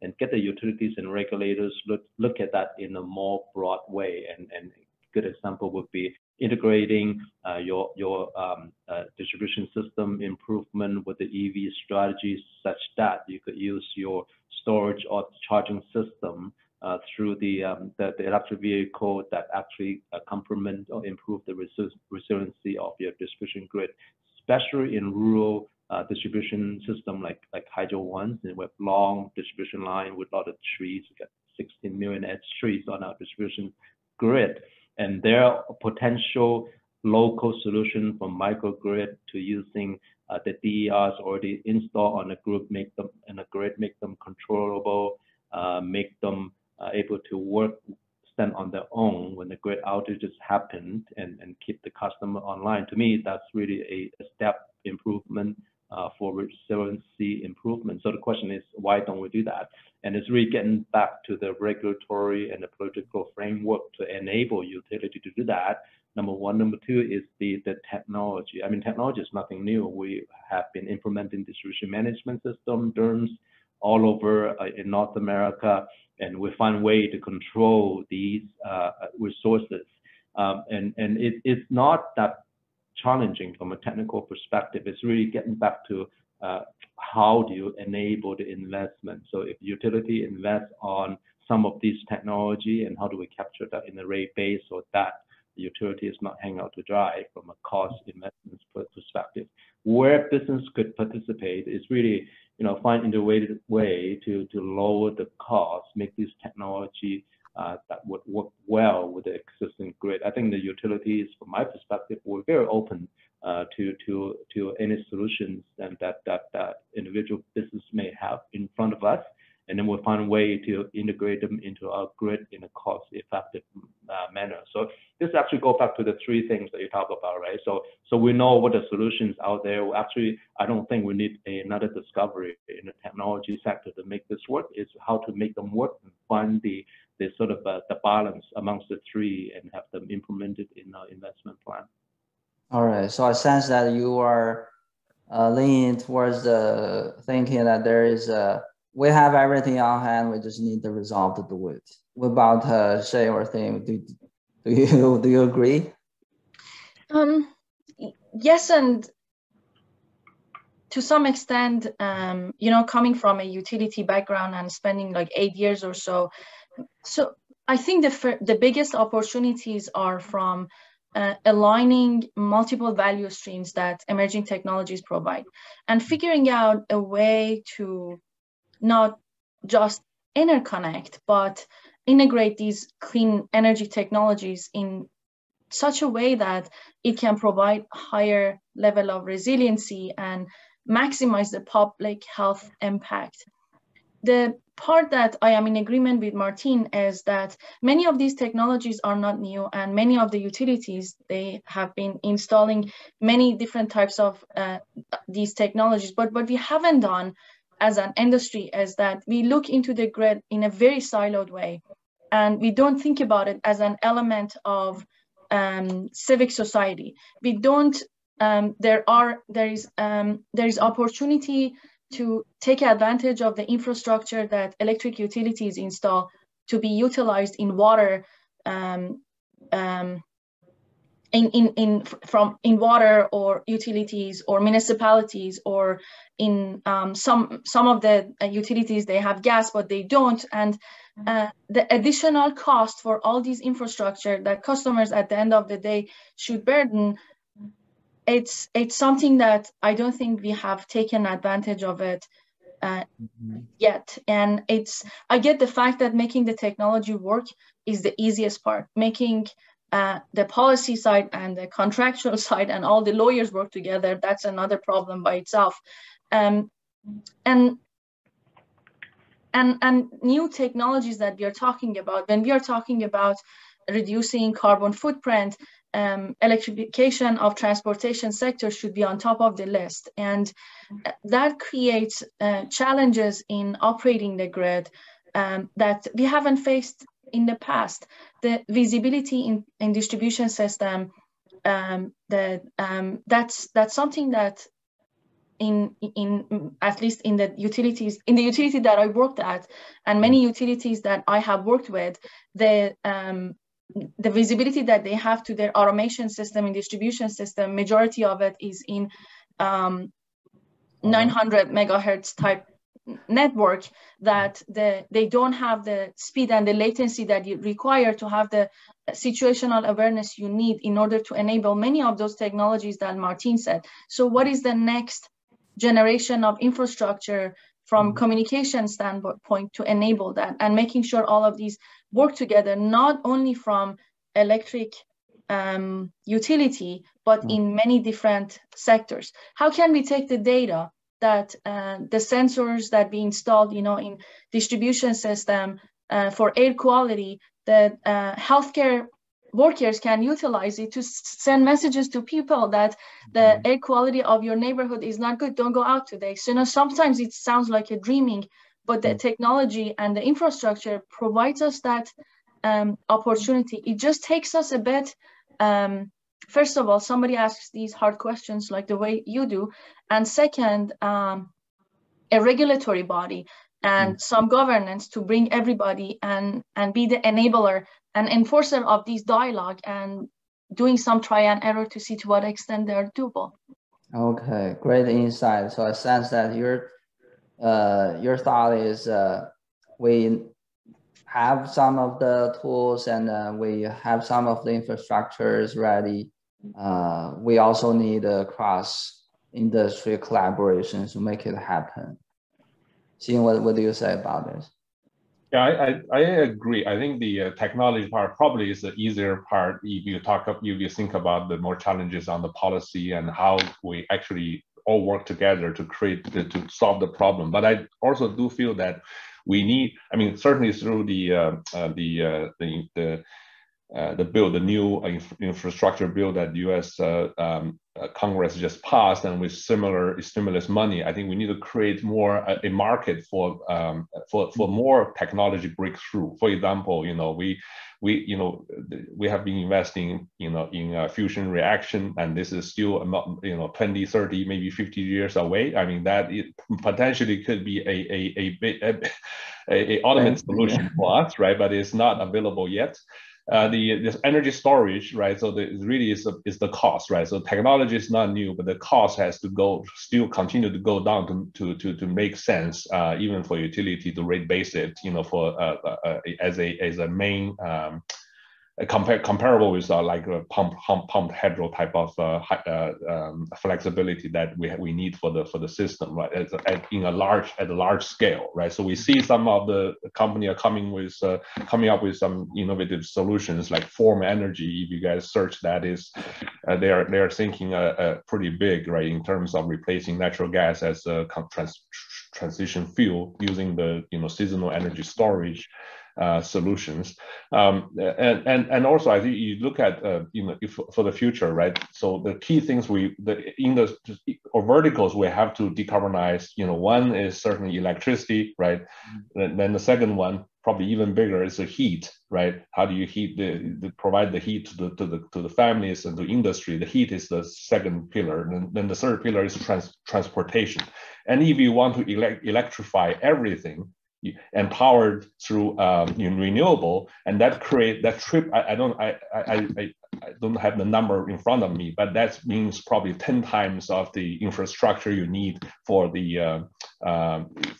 and get the utilities and regulators look, look at that in a more broad way. And, and a good example would be integrating uh, your, your um, uh, distribution system improvement with the E V strategies such that you could use your storage or charging system uh, through the, um, the, the electric vehicle that actually uh, complement or improve the resi resiliency of your distribution grid, especially in rural uh, distribution system like, like Hydro Ones, and with long distribution line with a lot of trees. We got sixteen million edge trees on our distribution grid. And there are potential local solution from microgrid to using uh, the D E Rs already installed on the group, make them in a grid, make them controllable, uh, make them uh, able to work, stand on their own when the grid outages happened, and, and keep the customer online. To me, that's really a, a step improvement uh, for resiliency improvement. So the question is, why don't we do that? And it's really getting back to the regulatory and the political framework to enable utility to do that. Number one. Number two is the, the technology. I mean, technology is nothing new. We have been implementing distribution management system, D E R Ms, all over uh, in North America, and we find a way to control these uh, resources. Um, and and it, it's not that challenging from a technical perspective. It's really getting back to uh, how do you enable the investment? So if utility invests on some of these technology, and how do we capture that in the rate base so that the utility is not hanging out to dry from a cost investment perspective? Where business could participate is really, you know, find innovative way to, to lower the cost, make this technology uh, that would work well with the existing grid. I think the utilities, from my perspective, were very open uh, to to to any solutions and that that that individual business may have in front of us, and then we'll find a way to integrate them into our grid in a cost-effective uh, manner. So this actually goes back to the three things that you talk about, right? So so we know what the solutions out there. Actually, I don't think we need another discovery in the technology sector to make this work. It's how to make them work and find the the sort of uh, the balance amongst the three and have them implemented in our investment plan. All right. So I sense that you are uh, leaning towards the thinking that there is a we have everything on hand. We just need the resolve to do it. What about uh, Shay or Tim? Do, do you do you agree? Um, yes, and to some extent, um, you know, coming from a utility background and spending like eight years or so, so I think the the biggest opportunities are from uh, aligning multiple value streams that emerging technologies provide, and figuring out a way to not just interconnect, but integrate these clean energy technologies in such a way that it can provide higher level of resiliency and maximize the public health impact. The part that I am in agreement with Martin is that many of these technologies are not new, and many of the utilities, they have been installing many different types of uh, these technologies. But what we haven't done as an industry is that we look into the grid in a very siloed way, and we don't think about it as an element of um, civic society. We don't. Um, there are there is um, there is opportunity to take advantage of the infrastructure that electric utilities install to be utilized in water, um, um, in in in from in water or utilities or municipalities, or in um, some some of the uh, utilities they have gas but they don't, and uh, the additional cost for all these infrastructure that customers at the end of the day should burden. It's it's something that I don't think we have taken advantage of it uh, mm-hmm. yet. And it's I get the fact that making the technology work is the easiest part. Making uh, the policy side and the contractual side and all the lawyers work together, that's another problem by itself. Um, and and and new technologies that we are talking about, when we are talking about reducing carbon footprint, Um, electrification of transportation sector should be on top of the list, and that creates uh, challenges in operating the grid um, that we haven't faced in the past. The visibility in, in distribution system, um, that um, that's that's something that in in at least in the utilities in the utility that I worked at, and many utilities that I have worked with, the um, the visibility that they have to their automation system and distribution system, majority of it is in um, nine hundred megahertz type network, that the they don't have the speed and the latency that you require to have the situational awareness you need in order to enable many of those technologies that Martin said. So what is the next generation of infrastructure from mm-hmm. communication standpoint to enable that, and making sure all of these work together, not only from electric um, utility, but mm-hmm. in many different sectors? How can we take the data that uh, the sensors that be installed, you know, in distribution system uh, for air quality, that uh, healthcare workers can utilize it to send messages to people that the mm-hmm. air quality of your neighborhood is not good, don't go out today. So, you know, sometimes it sounds like a dreaming, but the mm-hmm. technology and the infrastructure provides us that um, opportunity. It just takes us a bit, um, first of all, somebody asks these hard questions like the way you do. And second, um, a regulatory body and mm. some governance to bring everybody and, and be the enabler and enforcer of these dialogue, and doing some try and error to see to what extent they're doable. Okay, great insight. So I sense that your, uh, your thought is uh, we have some of the tools and uh, we have some of the infrastructures ready. Uh, we also need a cross-industry collaboration to make it happen. Xin, what, what do you say about this? Yeah, I, I, I agree. I think the uh, technology part probably is the easier part if you talk up, if you think about the more challenges on the policy and how we actually all work together to create, the, to solve the problem. But I also do feel that we need, I mean, certainly through the, uh, uh, the, uh, the, the Uh, the bill, the new uh, inf infrastructure bill that U S uh, um, uh, Congress just passed, and with similar stimulus money, I think we need to create more uh, a market for um, for for more technology breakthrough. For example, you know, we we you know we have been investing you know in uh, fusion reaction, and this is still you know twenty, thirty, maybe fifty years away. I mean that it potentially could be a a a a, a, a ultimate solution for us, right? But it's not available yet. Uh, the this energy storage, right? So the, it really is, a, is the cost, right? So technology is not new, but the cost has to go, still continue to go down to to to, to make sense, uh, even for utility to rate base it, you know, for uh, uh, as a as a main um, compare comparable with uh, like a pump pump pumped hydro type of uh, uh, um, flexibility that we we need for the for the system, right? At, at, in a large at a large scale, right? So we see some of the company are coming with uh, coming up with some innovative solutions like Form Energy. If you guys search that, is uh, they are they are thinking uh, uh, pretty big, right, in terms of replacing natural gas as a trans transition fuel using the you know seasonal energy storage Uh, solutions, um, and and and also I think you look at uh, you know if, for the future, right? So the key things we the in the or verticals we have to decarbonize. You know, one is certainly electricity, right? Mm-hmm. And then the second one, probably even bigger, is the heat, right? How do you heat the, the provide the heat to the to the to the families and to industry? The heat is the second pillar, and then the third pillar is trans transportation. And if you want to elect electrify everything and powered through um, renewable, and that create that trip. I, I don't I, I I I don't have the number in front of me, but that means probably ten times of the infrastructure you need for the uh, uh,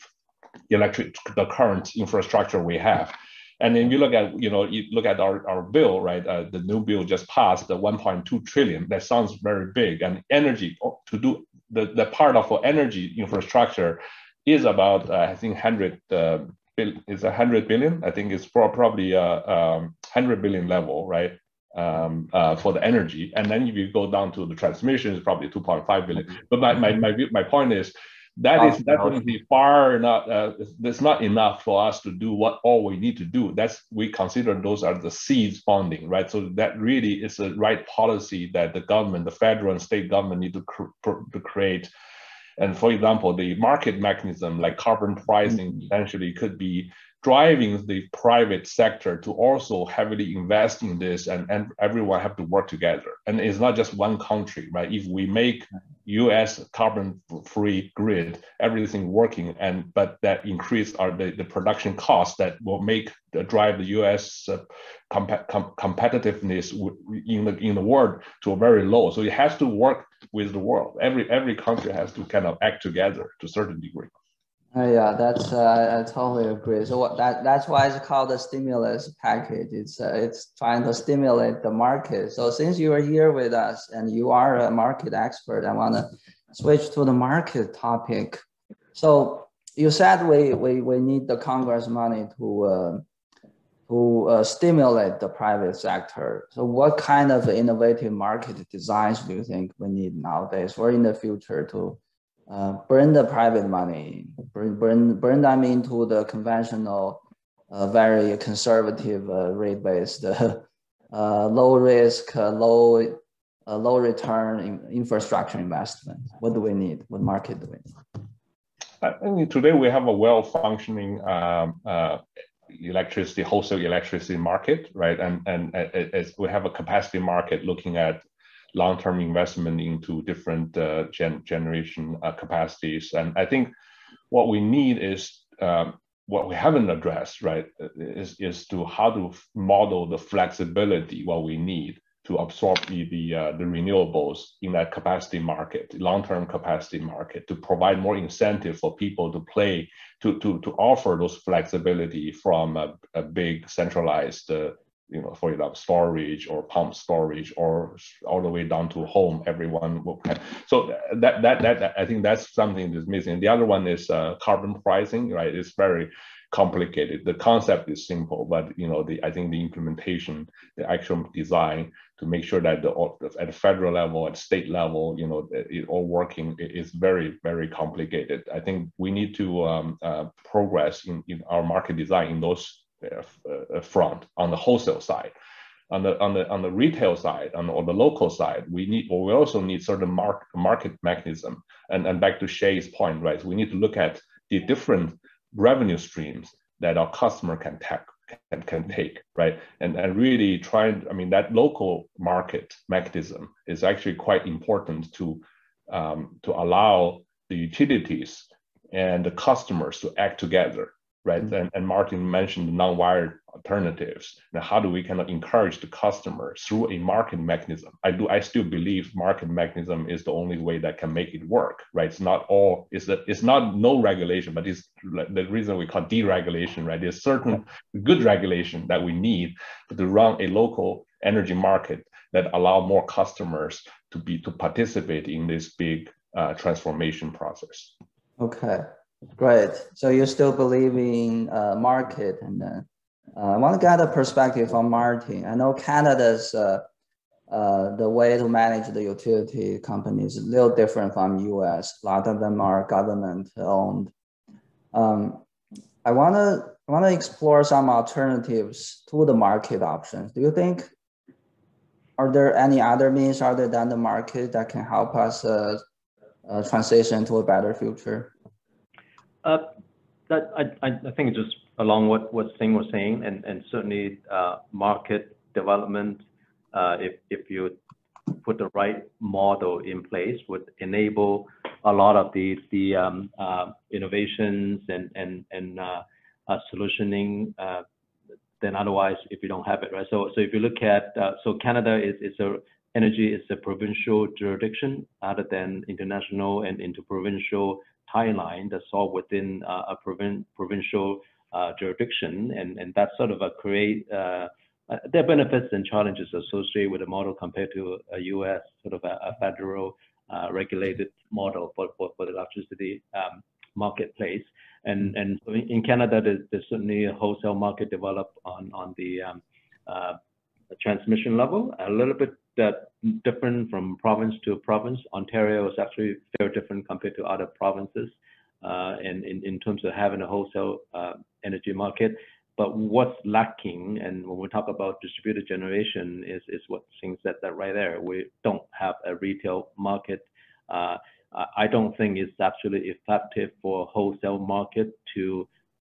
electric the current infrastructure we have. And then you look at you know you look at our our bill, right? Uh, the new bill just passed, the one point two trillion. That sounds very big, and energy to do the the part of energy infrastructure is about uh, I think one hundred uh, bill is a hundred billion. I think it's probably a uh, um, hundred billion level, right? Um, uh, for the energy, and then if you go down to the transmission, it's probably two point five billion. But my my my my point is that is definitely far not. Uh, it's not enough for us to do what all we need to do. That's we consider those are the seeds funding, right? So that really is the right policy that the government, the federal and state government, need to cr to create. And for example, the market mechanism like carbon pricing potentially could be driving the private sector to also heavily invest in this, and, and everyone have to work together. And it's not just one country, right? If we make U S carbon-free grid, everything working, and but that increase our the, the production costs that will make the drive the U S uh, comp com competitiveness in the in the world to a very low. So it has to work with the world. Every every country has to kind of act together to a certain degree. Uh, yeah, that's uh, I totally agree. So what, that that's why it's called a stimulus package. It's uh, it's trying to stimulate the market. So since you are here with us and you are a market expert, I want to switch to the market topic. So you said we we we need the Congress money to uh, to uh, stimulate the private sector. So what kind of innovative market designs do you think we need nowadays or in the future to Uh, bring the private money, bring, bring, bring them into the conventional, uh, very conservative uh, rate-based, uh, uh, low risk, uh, low, uh, low return in infrastructure investment? What do we need? What market do we need? I mean, today we have a well-functioning um, uh, electricity, wholesale electricity market, right? And, and as we have a capacity market looking at long-term investment into different uh, gen generation uh, capacities. And I think what we need is, um, what we haven't addressed, right, is, is to how to model the flexibility, what we need to absorb the, the, uh, the renewables in that capacity market, long-term capacity market, to provide more incentive for people to play, to, to, to offer those flexibility from a, a big centralized uh, you know, for example, storage or pump storage, or all the way down to home, everyone will have. So that, that, that, I think that's something that's missing. The other one is uh, carbon pricing, right? It's very complicated. The concept is simple, but, you know, the, I think the implementation, the actual design to make sure that the, at the federal level, at state level, you know, it all working is very, very complicated. I think we need to um, uh, progress in, in our market design in those Uh, front on the wholesale side. On the on the on the retail side, on the, or the local side, we need, or we also need certain market market mechanism. And and back to Shay's point, right? We need to look at the different revenue streams that our customer can take can, can take, right? And and really try. I mean, that local market mechanism is actually quite important to um, to allow the utilities and the customers to act together. Right, mm-hmm. and, and Martin mentioned the non-wired alternatives. Now, how do we kind of encourage the customer through a market mechanism? I do. I still believe market mechanism is the only way that can make it work. Right? It's not all. It's that. It's not no regulation, but it's the reason we call deregulation. Right? There's certain good regulation that we need to run a local energy market that allow more customers to be to participate in this big uh, transformation process. Okay. Great. So you still believe in uh, market, and uh, uh, I want to get a perspective from Martin. I know Canada's uh, uh, the way to manage the utility companies is a little different from U S. A lot of them are government owned. Um, I want to I want to explore some alternatives to the market options. Do you think, are there any other means other than the market that can help us uh, uh, transition to a better future? Uh, that I, I think just along what what Singh was saying, and and certainly uh, market development, uh, if if you put the right model in place, would enable a lot of the the um, uh, innovations and and and uh, uh, solutioning. Uh, than otherwise if you don't have it, right? So so if you look at uh, so Canada is is a energy is a provincial jurisdiction other than international and interprovincial tie line that's all within uh, a provin provincial uh, jurisdiction, and and that sort of a create uh, uh, there are benefits and challenges associated with the model compared to a U S sort of a, a federal uh, regulated model for, for, for the electricity um, marketplace. And and in Canada, there's, there's certainly a wholesale market developed on on the um, uh, transmission level, a little bit uh, different from province to province. Ontario is actually very different compared to other provinces, uh, and in in terms of having a wholesale uh, energy market. But what's lacking, and when we talk about distributed generation, is is what Singh said that right there. We don't have a retail market. Uh, I don't think it's actually effective for a wholesale market to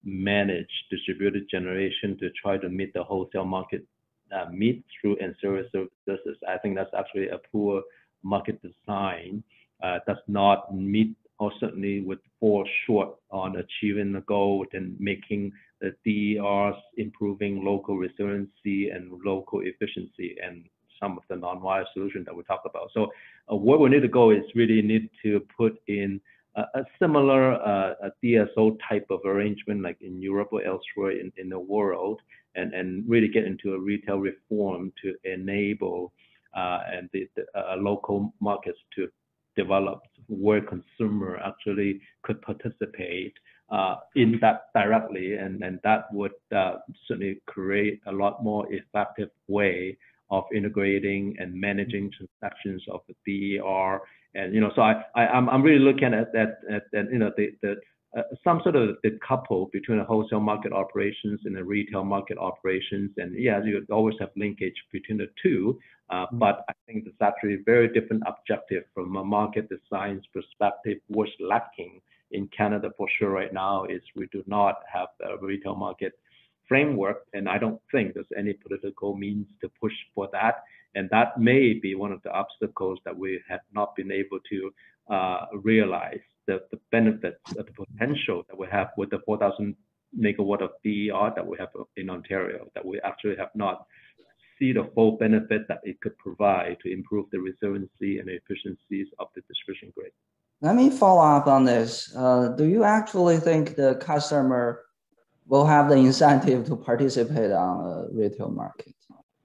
manage distributed generation to try to meet the wholesale market uh, need through ancillary services. I think that's actually a poor market design. Uh, does not meet, or certainly would fall short on achieving the goal and making the D E Rs, improving local resiliency and local efficiency, and some of the non-wire solutions that we talked about. So uh, where we need to go is really need to put in a, a similar uh, a D S O type of arrangement like in Europe or elsewhere in, in the world, and, and really get into a retail reform to enable uh, and the, the uh, local markets to develop where consumer actually could participate uh, in that directly, and, and that would uh, certainly create a lot more effective way of integrating and managing transactions of the D E R. And you know, so I, I I'm I'm really looking at that at, at you know the the uh, some sort of the couple between the wholesale market operations and the retail market operations. And yeah, you always have linkage between the two, uh, mm-hmm. but I think it's actually a very different objective from a market design perspective. What's lacking in Canada for sure right now is we do not have a retail market framework, and I don't think there's any political means to push for that. And that may be one of the obstacles that we have not been able to uh, realize the, the benefits, the potential that we have with the four thousand megawatt of D E R that we have in Ontario, that we actually have not see the full benefit that it could provide to improve the resiliency and the efficiencies of the distribution grid. Let me follow up on this. Uh, do you actually think the customer will have the incentive to participate on a retail market?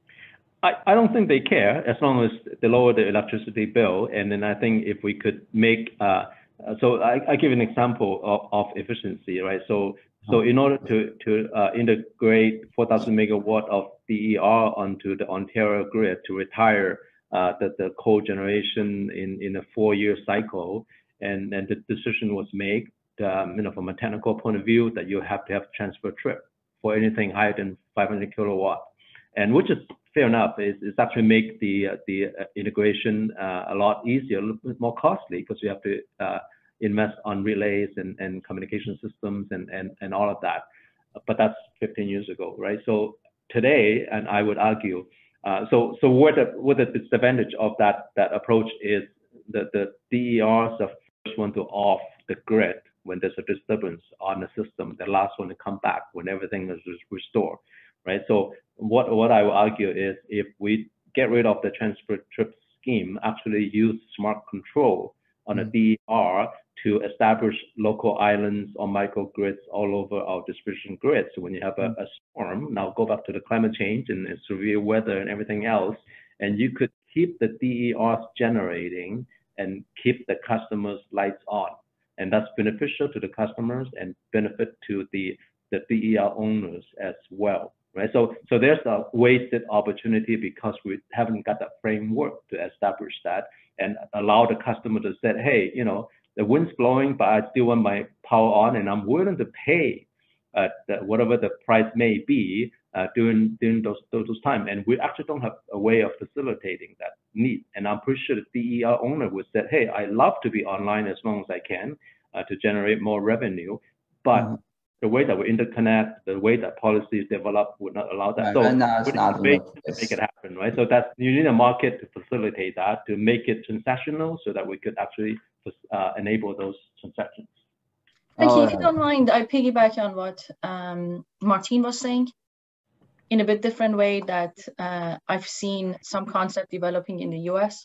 I, I don't think they care as long as they lower the electricity bill. And then I think if we could make, uh, so I, I give an example of, of efficiency, right? So so in order to, to uh, integrate four thousand megawatt of D E R onto the Ontario grid to retire uh, the, the coal generation in, in a four-year cycle, and, and the decision was made, um, you know, from a technical point of view, that you have to have transfer trip for anything higher than five hundred kilowatt, and which is fair enough. It's, it's actually make the uh, the uh, integration uh, a lot easier, a little bit more costly because you have to uh, invest on relays and, and communication systems and, and, and all of that. But that's fifteen years ago, right? So today, and I would argue, uh, so so what the what the disadvantage of that that approach is that the D E Rs are first one to off the grid when there's a disturbance on the system, the last one to come back when everything is restored, right? So what, what I will argue is if we get rid of the transfer trip scheme, actually use smart control on a D E R to establish local islands or microgrids all over our distribution grid. So when you have a, a storm, now go back to the climate change and, and severe weather and everything else, and you could keep the D E Rs generating and keep the customers' lights on. And that's beneficial to the customers and benefit to the, the D E R owners as well, right? So, so there's a wasted opportunity because we haven't got that framework to establish that and allow the customer to say, hey, you know, the wind's blowing, but I still want my power on, and I'm willing to pay uh, the, whatever the price may be uh, during, during those, those, those times. And we actually don't have a way of facilitating that need. And I'm pretty sure the D E R owner would say, hey, I love to be online as long as I can uh, to generate more revenue, but mm-hmm. the way that we interconnect, the way that policy is developed would not allow that. Right, so right now it's not to make, to make it happen, right? So that's, you need a market to facilitate that, to make it transactional so that we could actually uh, enable those transactions. Thank you. If you don't mind, I piggyback on what um, Martin was saying in a bit different way that uh, I've seen some concept developing in the U S.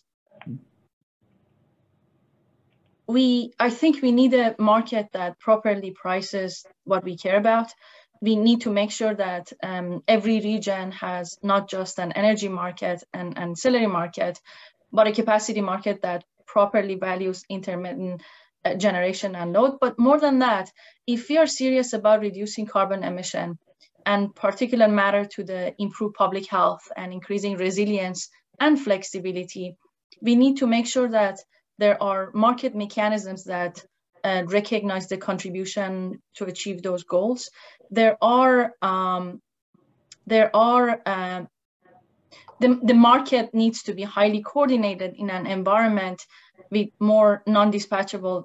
We, I think we need a market that properly prices what we care about. We need to make sure that um, every region has not just an energy market and ancillary market, but a capacity market that properly values intermittent uh, generation and load. But more than that, if we are serious about reducing carbon emission and particular matter to the improved public health and increasing resilience and flexibility, we need to make sure that there are market mechanisms that uh, recognize the contribution to achieve those goals. There are, um, there are, uh, the, the market needs to be highly coordinated in an environment with more non-dispatchable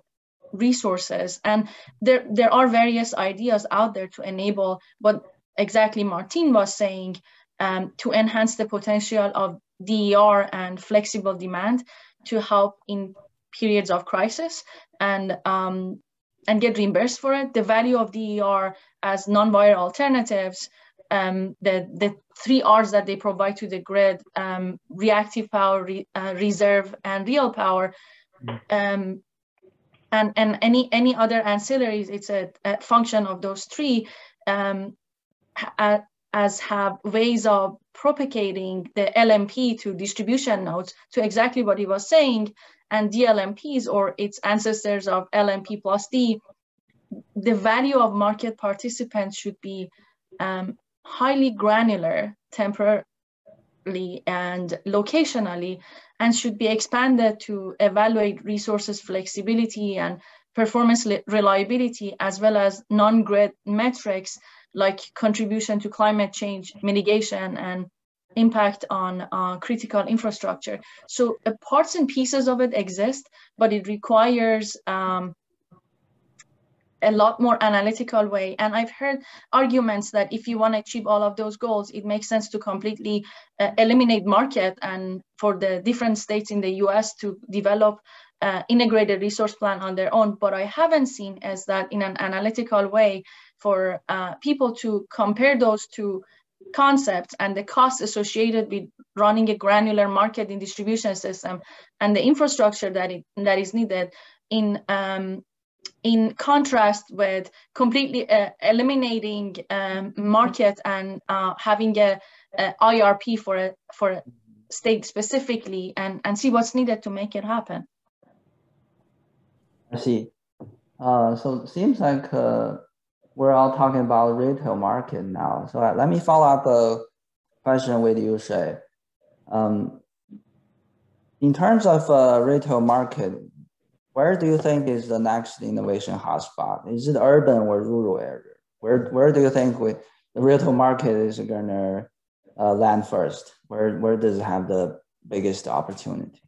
resources. And there, there are various ideas out there to enable what exactly Martin was saying, um, to enhance the potential of D E R and flexible demand to help in periods of crisis and, um, and get reimbursed for it. The value of D E R as non-wire alternatives, um, the, the three R's that they provide to the grid, um, reactive power, re, uh, reserve, and real power, um, and, and any, any other ancillaries, it's a, a function of those three, um, uh, as have ways of propagating the L M P to distribution nodes to exactly what he was saying, and D L M Ps or its ancestors of L M P plus D. The value of market participants should be um, highly granular, temporally and locationally, and should be expanded to evaluate resources flexibility and performance reliability, as well as non-grid metrics like contribution to climate change mitigation and impact on uh, critical infrastructure. So uh, parts and pieces of it exist, but it requires um, a lot more analytical way. And I've heard arguments that if you want to achieve all of those goals, it makes sense to completely uh, eliminate market and for the different states in the U S to develop uh, integrated resource plan on their own. But I haven't seen is that in an analytical way for uh, people to compare those two concepts and the costs associated with running a granular market and distribution system and the infrastructure that it, that is needed in um, in contrast with completely uh, eliminating um, market and uh, having a, a I R P for a for a state specifically, and and see what's needed to make it happen. I see. Uh, so it seems like uh, we're all talking about retail market now. So uh, let me follow up a question with you, Shay. Um, in terms of uh, retail market, where do you think is the next innovation hotspot? Is it urban or rural area? Where where do you think we, the retail market is gonna uh, land first? Where where does it have the biggest opportunity?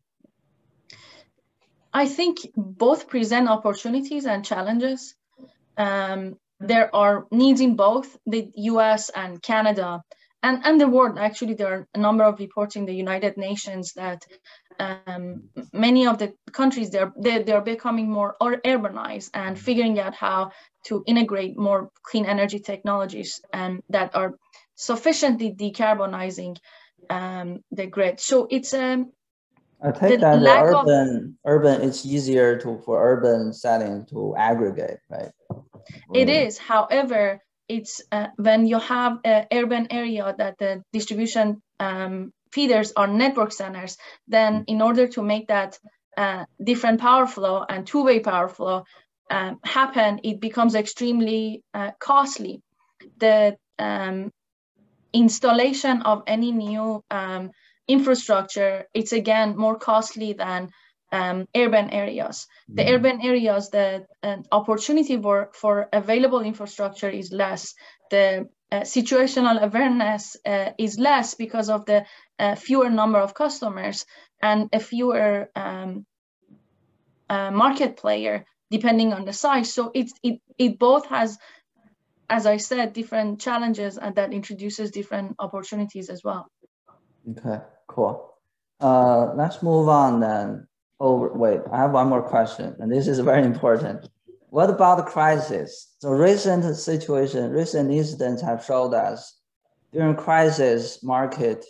I think both present opportunities and challenges. Um, there are needs in both the U S and Canada and, and the world. Actually, there are a number of reports in the United Nations that um, many of the countries, they're, they're, they're becoming more urbanized and figuring out how to integrate more clean energy technologies and that are sufficiently decarbonizing um, the grid. So it's a um, I take that the urban, of, urban, it's easier to for urban setting to aggregate, right? It is. However, it's uh, when you have an urban area that the distribution um, feeders are network centers, then in order to make that uh, different power flow and two-way power flow um, happen, it becomes extremely uh, costly. The um, installation of any new um, infrastructure, it's again more costly than um, urban areas. The mm. urban areas, the uh, opportunity for, for available infrastructure is less. The uh, situational awareness uh, is less because of the uh, fewer number of customers and a fewer um, uh, market player, depending on the size. So it's, it, it both has, as I said, different challenges and that introduces different opportunities as well. Okay, cool. Uh, let's move on then. Oh, wait, I have one more question, and this is very important. What about the crisis? So recent situation, recent incidents have showed us during crisis market,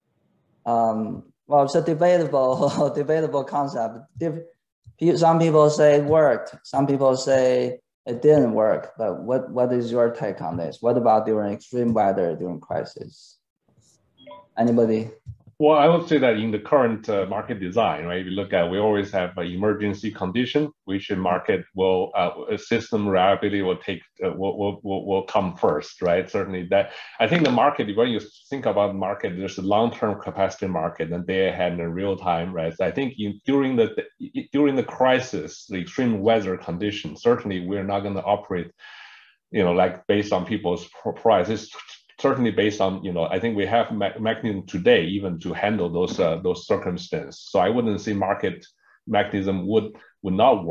um, well, it's a debatable, debatable concept. Some people say it worked, some people say it didn't work, but what, what is your take on this? What about during extreme weather, during crisis? Anybody? Well, I would say that in the current uh, market design, right, if you look at, we always have an emergency condition, which in market will, uh, system reliability will take, uh, will, will, will, will come first, right? Certainly that, I think the market, when you think about the market, there's a long-term capacity market and day ahead in real time, right? So I think in, during the, during the crisis, the extreme weather conditions, certainly we're not going to operate, you know, like based on people's prices. Certainly based on, you know, I think we have me mechanism today even to handle those uh, those circumstances. So I wouldn't say market mechanism would would not work.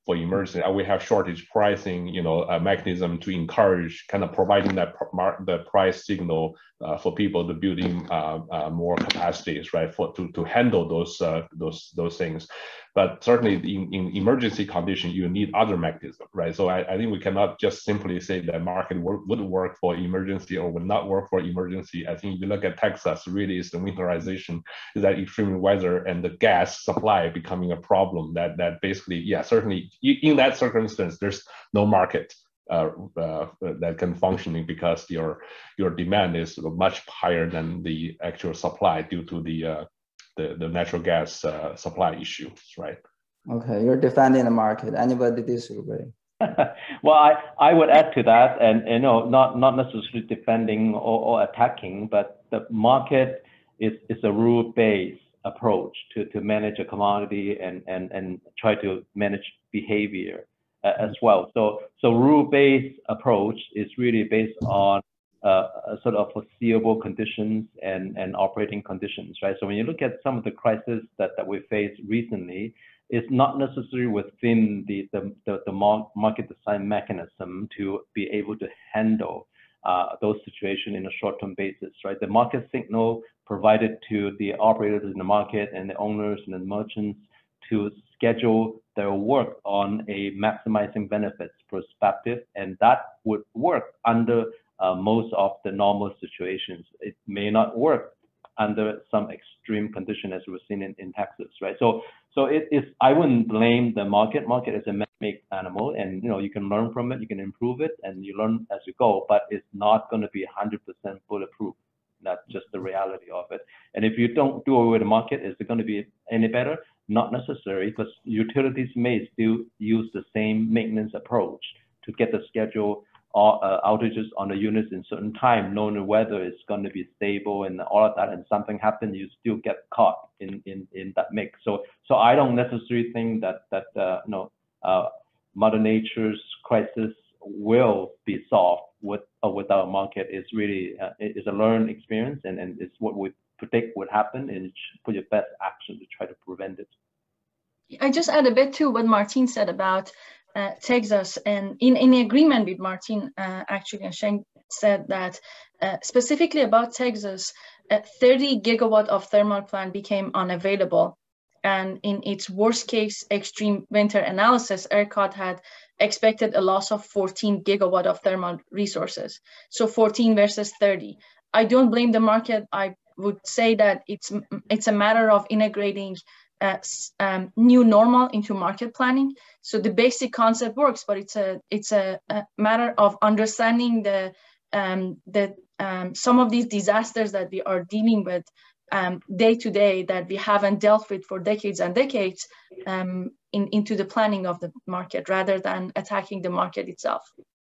for emergency. We have shortage pricing, you know, a mechanism to encourage kind of providing that the price signal uh, for people to building uh, uh, more capacities, right, for to to handle those uh, those those things. But certainly in, in emergency condition, you need other mechanism, right? So I, I think we cannot just simply say that market work, would work for emergency or would not work for emergency. I think if you look at Texas, really is the winterization, is that extreme weather and the gas supply becoming a problem that, that basically, yeah, certainly in that circumstance, there's no market uh, uh, that can functioning because your, your demand is much higher than the actual supply due to the uh, The, the natural gas uh, supply issues, right? Okay, you're defending the market. Anybody disagree? Well, I, I would add to that, and you know, not not necessarily defending or, or attacking, but the market is is a rule-based approach to to manage a commodity and and and try to manage behavior uh, as well. So so rule-based approach is really based on Uh, sort of foreseeable conditions and, and operating conditions, right? So when you look at some of the crises that, that we faced recently, it's not necessarily within the, the, the, the market design mechanism to be able to handle uh, those situations in a short-term basis, right? The market signal provided to the operators in the market and the owners and the merchants to schedule their work on a maximizing benefits perspective, and that would work under Uh, most of the normal situations. It may not work under some extreme condition as we've seen in, in Texas, right? So, so it is. I wouldn't blame the market. Market is a man-made animal, and you know you can learn from it, you can improve it, and you learn as you go. But it's not going to be one hundred percent bulletproof. That's just the reality of it. And if you don't do away with the market, is it going to be any better? Not necessary, because utilities may still use the same maintenance approach to get the schedule or uh, outages on the units in certain time, knowing the weather is going to be stable and all of that, and something happens, you still get caught in in in that mix. So so I don't necessarily think that that uh, you know uh, Mother Nature's crisis will be solved with uh, with our market. It's really uh, it's a learned experience, and and it's what we predict would happen, and you should put your best action to try to prevent it. I just add a bit to what Martin said about Uh, Texas, and in, in agreement with Martin, uh, actually, and Shane said that uh, specifically about Texas, uh, thirty gigawatt of thermal plant became unavailable. And in its worst case extreme winter analysis, ERCOT had expected a loss of fourteen gigawatt of thermal resources. So fourteen versus thirty. I don't blame the market. I would say that it's, it's a matter of integrating Uh, um, new normal into market planning. So the basic concept works, but it's a it's a, a matter of understanding the um, the um, some of these disasters that we are dealing with um, day to day that we haven't dealt with for decades and decades um, in, into the planning of the market rather than attacking the market itself.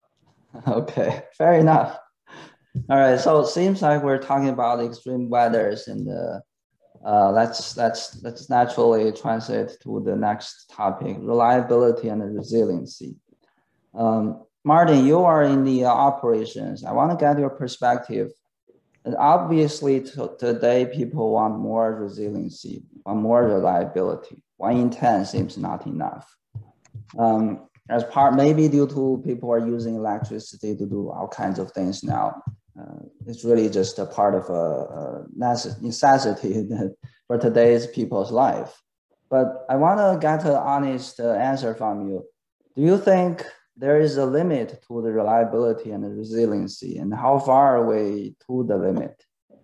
Okay, fair enough. All right, so it seems like we're talking about extreme weathers and the Uh, let's let's let's naturally translate to the next topic: reliability and resiliency. Um, Martin, you are in the uh, operations. I want to get your perspective. And obviously, today people want more resiliency, want more reliability. One in ten seems not enough. Um, as part, maybe due to people are using electricity to do all kinds of things now. Uh, it's really just a part of a, a necessity for today's people's life. But I want to get an honest answer from you. Do you think there is a limit to the reliability and the resiliency, and how far are we to the limit?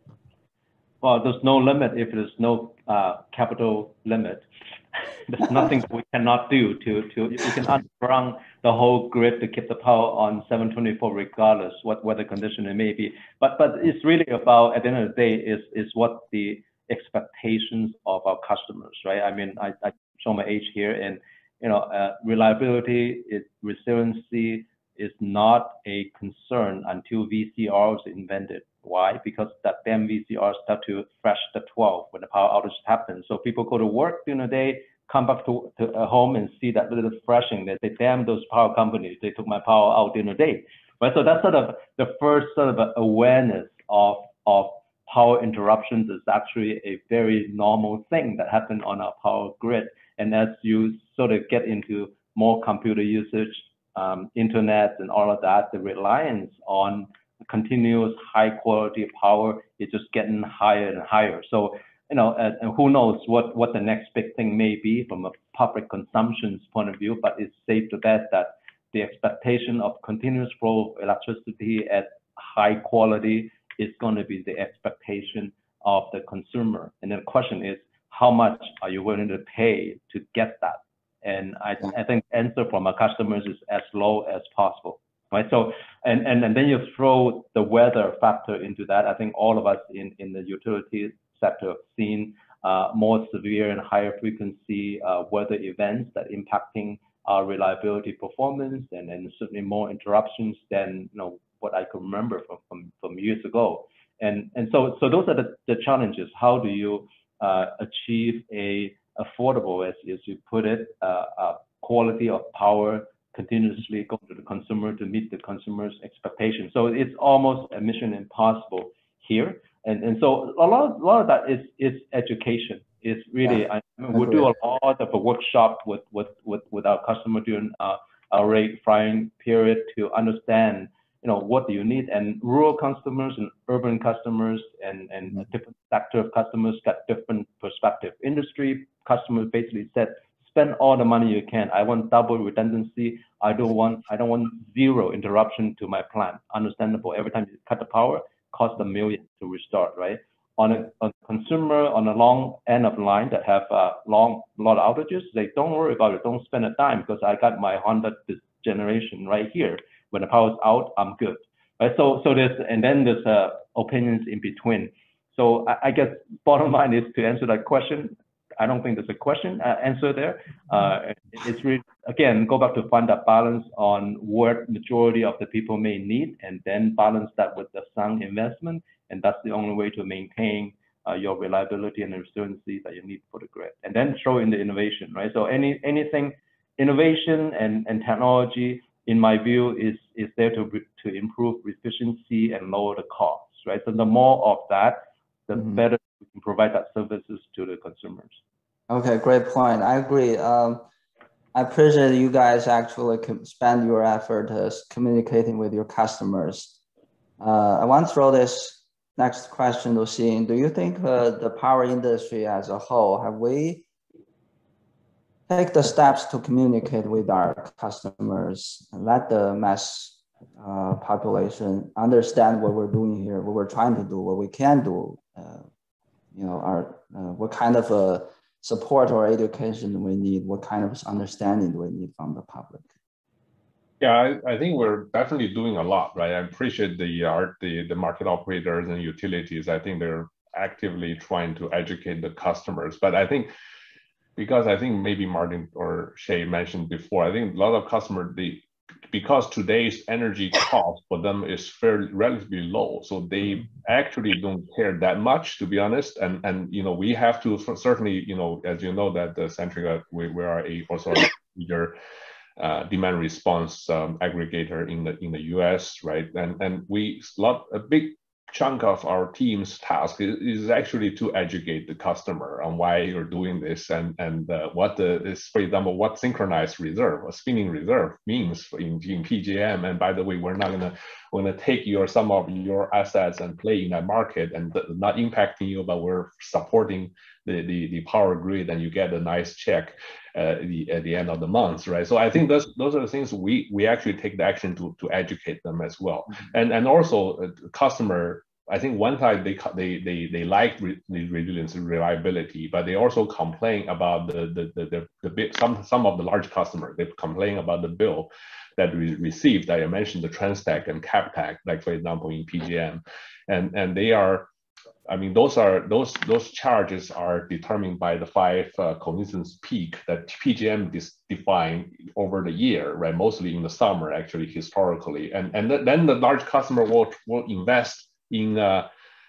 Well, there's no limit if there's no uh, capital limit. There's nothing we cannot do to, to we can unrun the whole grid to keep the power on seven twenty-four regardless what weather condition it may be. But but it's really about, at the end of the day, is is what the expectations of our customers, right? I mean, I, I show my age here, and you know, uh, reliability, is, resiliency is not a concern until V C R was invented. Why? Because that damn V C R start to flash the twelve when the power outage happens. So people go to work during the day, come back to, to uh, home and see that little flashing. They say, damn, those power companies, they took my power out during the day. Right? So that's sort of the first sort of awareness of, of power interruptions is actually a very normal thing that happened on our power grid. And as you sort of get into more computer usage, um, internet, and all of that, the reliance on continuous high quality power is just getting higher and higher. So, you know, and, and who knows what, what the next big thing may be from a public consumption's point of view, but it's safe to bet that the expectation of continuous flow of electricity at high quality is going to be the expectation of the consumer. And then the question is, how much are you willing to pay to get that? And I, I think the answer from our customers is as low as possible, right? So, and, and, and then you throw the weather factor into that. I think all of us in, in the utility sector have seen uh, more severe and higher frequency uh, weather events that impacting our reliability performance, and, and certainly more interruptions than, you know, what I can remember from, from, from years ago. And, and so, so those are the, the challenges. How do you uh, achieve a affordable, as, as you put it, uh, uh, quality of power continuously go to the consumer to meet the consumer's expectations? So it's almost a mission impossible here. And, and so a lot, of, a lot of that is, is education. It's really, yeah, I mean, we do a lot of a workshop with, with, with, with our customer during uh, our rate frying period to understand, you know, what do you need? And rural customers and urban customers and, and mm-hmm. a different sector of customers got different perspective. Industry customers basically said, spend all the money you can. I want double redundancy. I don't want, I don't want zero interruption to my plant. Understandable. Every time you cut the power, cost a million to restart, right? On a, a consumer on a long end of the line that have uh, long lot of outages, they don't worry about it. Don't spend a dime because I got my Honda generation right here. When the power's out, I'm good. Right? So, so there's, and then there's uh, opinions in between. So I, I guess bottom line is to answer that question. I don't think there's a question uh, answer there. Uh, it's really, again, go back to find that balance on what majority of the people may need, and then balance that with the sound investment. And that's the only way to maintain uh, your reliability and the resiliency that you need for the grid. And then throw in the innovation, right? So any anything, innovation and, and technology, in my view, is, is there to, to improve efficiency and lower the costs, right? So the more of that, the mm-hmm. better we can provide that services to the consumers. Okay, great point. I agree. Um, I appreciate you guys actually spend your effort uh, communicating with your customers. Uh, I want to throw this next question to Xin. Do you think uh, the power industry as a whole, have we take the steps to communicate with our customers and let the mass uh, population understand what we're doing here, what we're trying to do, what we can do, uh, you know, our, uh, what kind of uh, support or education we need, what kind of understanding do we need from the public? Yeah, I, I think we're definitely doing a lot, right? I appreciate the, uh, the, the market operators and utilities. I think they're actively trying to educate the customers, but I think because I think maybe Martin or Shay mentioned before, I think a lot of customers, they, because today's energy cost for them is fairly relatively low, so they actually don't care that much, to be honest. And and you know, we have to certainly, you know, as you know, that the Centrica, we, we are a also a major uh, demand response um, aggregator in the in the U S, right? And and we lot a big chunk of our team's task is, is actually to educate the customer on why you're doing this, and and uh, what the is, for example, what synchronized reserve or spinning reserve means in, in P J M. And by the way, we're not gonna we're gonna take your some of your assets and play in that market and not impacting you, but we're supporting the the, the power grid, and you get a nice check uh, the, at the end of the month, right? So I think those those are the things we we actually take the action to to educate them as well. Mm-hmm. And and also uh, customer, I think one time they they they they like re, the resiliency, reliability, but they also complain about the the the the, the bit, some some of the large customers, they complain about the bill that we received. I mentioned the Transtech and CapTech, like for example in P G M, and and they are, I mean, those are those those charges are determined by the five uh, coincidence peak that P G M is defined over the year, right? Mostly in the summer, actually historically, and and th then the large customer will will invest in uh,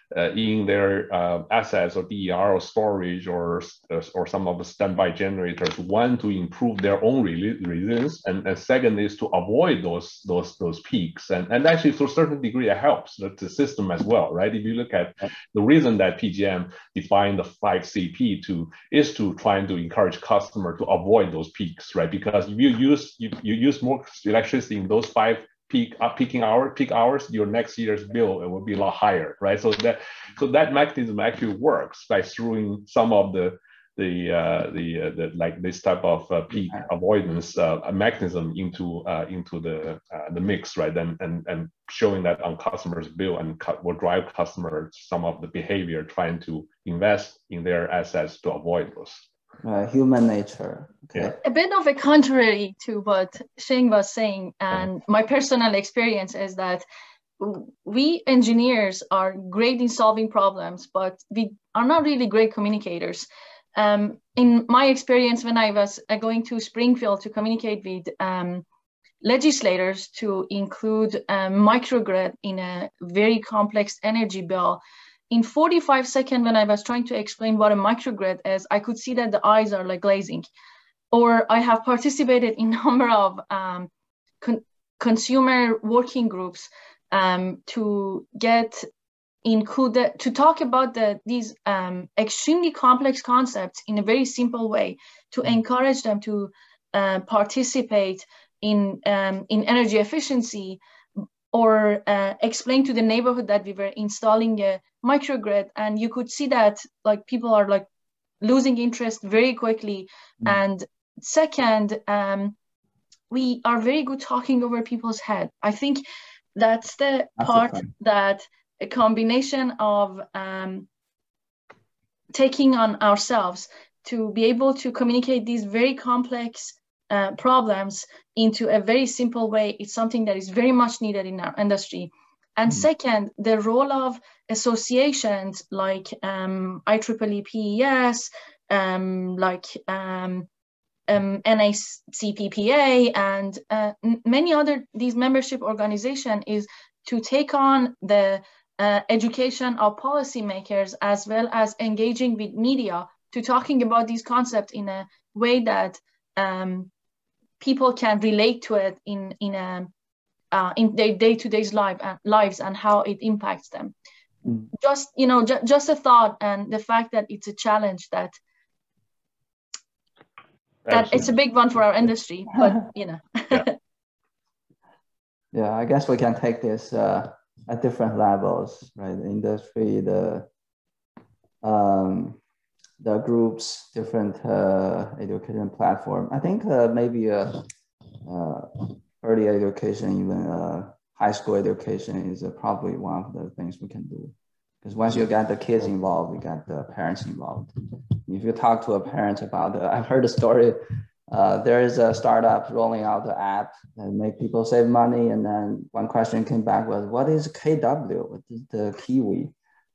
uh, in their uh, assets or D E R or storage or or some of the standby generators. One, to improve their own resilience, and, and second is to avoid those those those peaks. And and actually, to a certain degree, it helps the, the system as well, right? If you look at the reason that P G M defined the five C P to is to trying to encourage customer to avoid those peaks, right? Because if you use you, you use more electricity in those five peak uh, peaking hour peak hours, your next year's bill it will be a lot higher, right? So that so that mechanism actually works by throwing some of the the uh, the, uh, the like this type of uh, peak avoidance uh, mechanism into uh, into the uh, the mix, right? And and and showing that on customers' bill and will drive customers some of the behavior trying to invest in their assets to avoid those. Uh, human nature. Okay. Yeah. A bit of a contrary to what Shane was saying, and my personal experience is that we engineers are great in solving problems, but we are not really great communicators. Um, in my experience, when I was uh, going to Springfield to communicate with um, legislators to include a microgrid in a very complex energy bill, in forty-five seconds, when I was trying to explain what a microgrid is, I could see that the eyes are like glazing. Or I have participated in a number of um, con consumer working groups um, to get included, to talk about the, these um, extremely complex concepts in a very simple way, to encourage them to uh, participate in, um, in energy efficiency, or uh, explain to the neighborhood that we were installing a microgrid. And you could see that like people are like losing interest very quickly. Mm. And second, um, we are very good talking over people's head. I think that's the that's part that a combination of um, taking on ourselves to be able to communicate these very complex uh, problems into a very simple way. It's something that is very much needed in our industry. And mm-hmm. second, the role of associations like um, I triple E P E S, um, like um, um, N A C P P A, and uh, many other these membership organizations is to take on the uh, education of policymakers, as well as engaging with media to talking about these concepts in a way that um, people can relate to it in in a uh, in their day-to-day life uh, lives and how it impacts them. Mm. Just you know, ju just a thought, and the fact that it's a challenge that that Absolutely. It's a big one for our industry, but you know. Yeah. Yeah, I guess we can take this uh, at different levels, right? The industry, the um, the groups, different uh, education platform. I think uh, maybe uh, uh, early education, even uh, high school education is uh, probably one of the things we can do. Because once you get the kids involved, you get the parents involved. If you talk to a parent about it, I've heard a story. Uh, there is a startup rolling out the app that make people save money. And then one question came back was, what is K W? What is the Kiwi?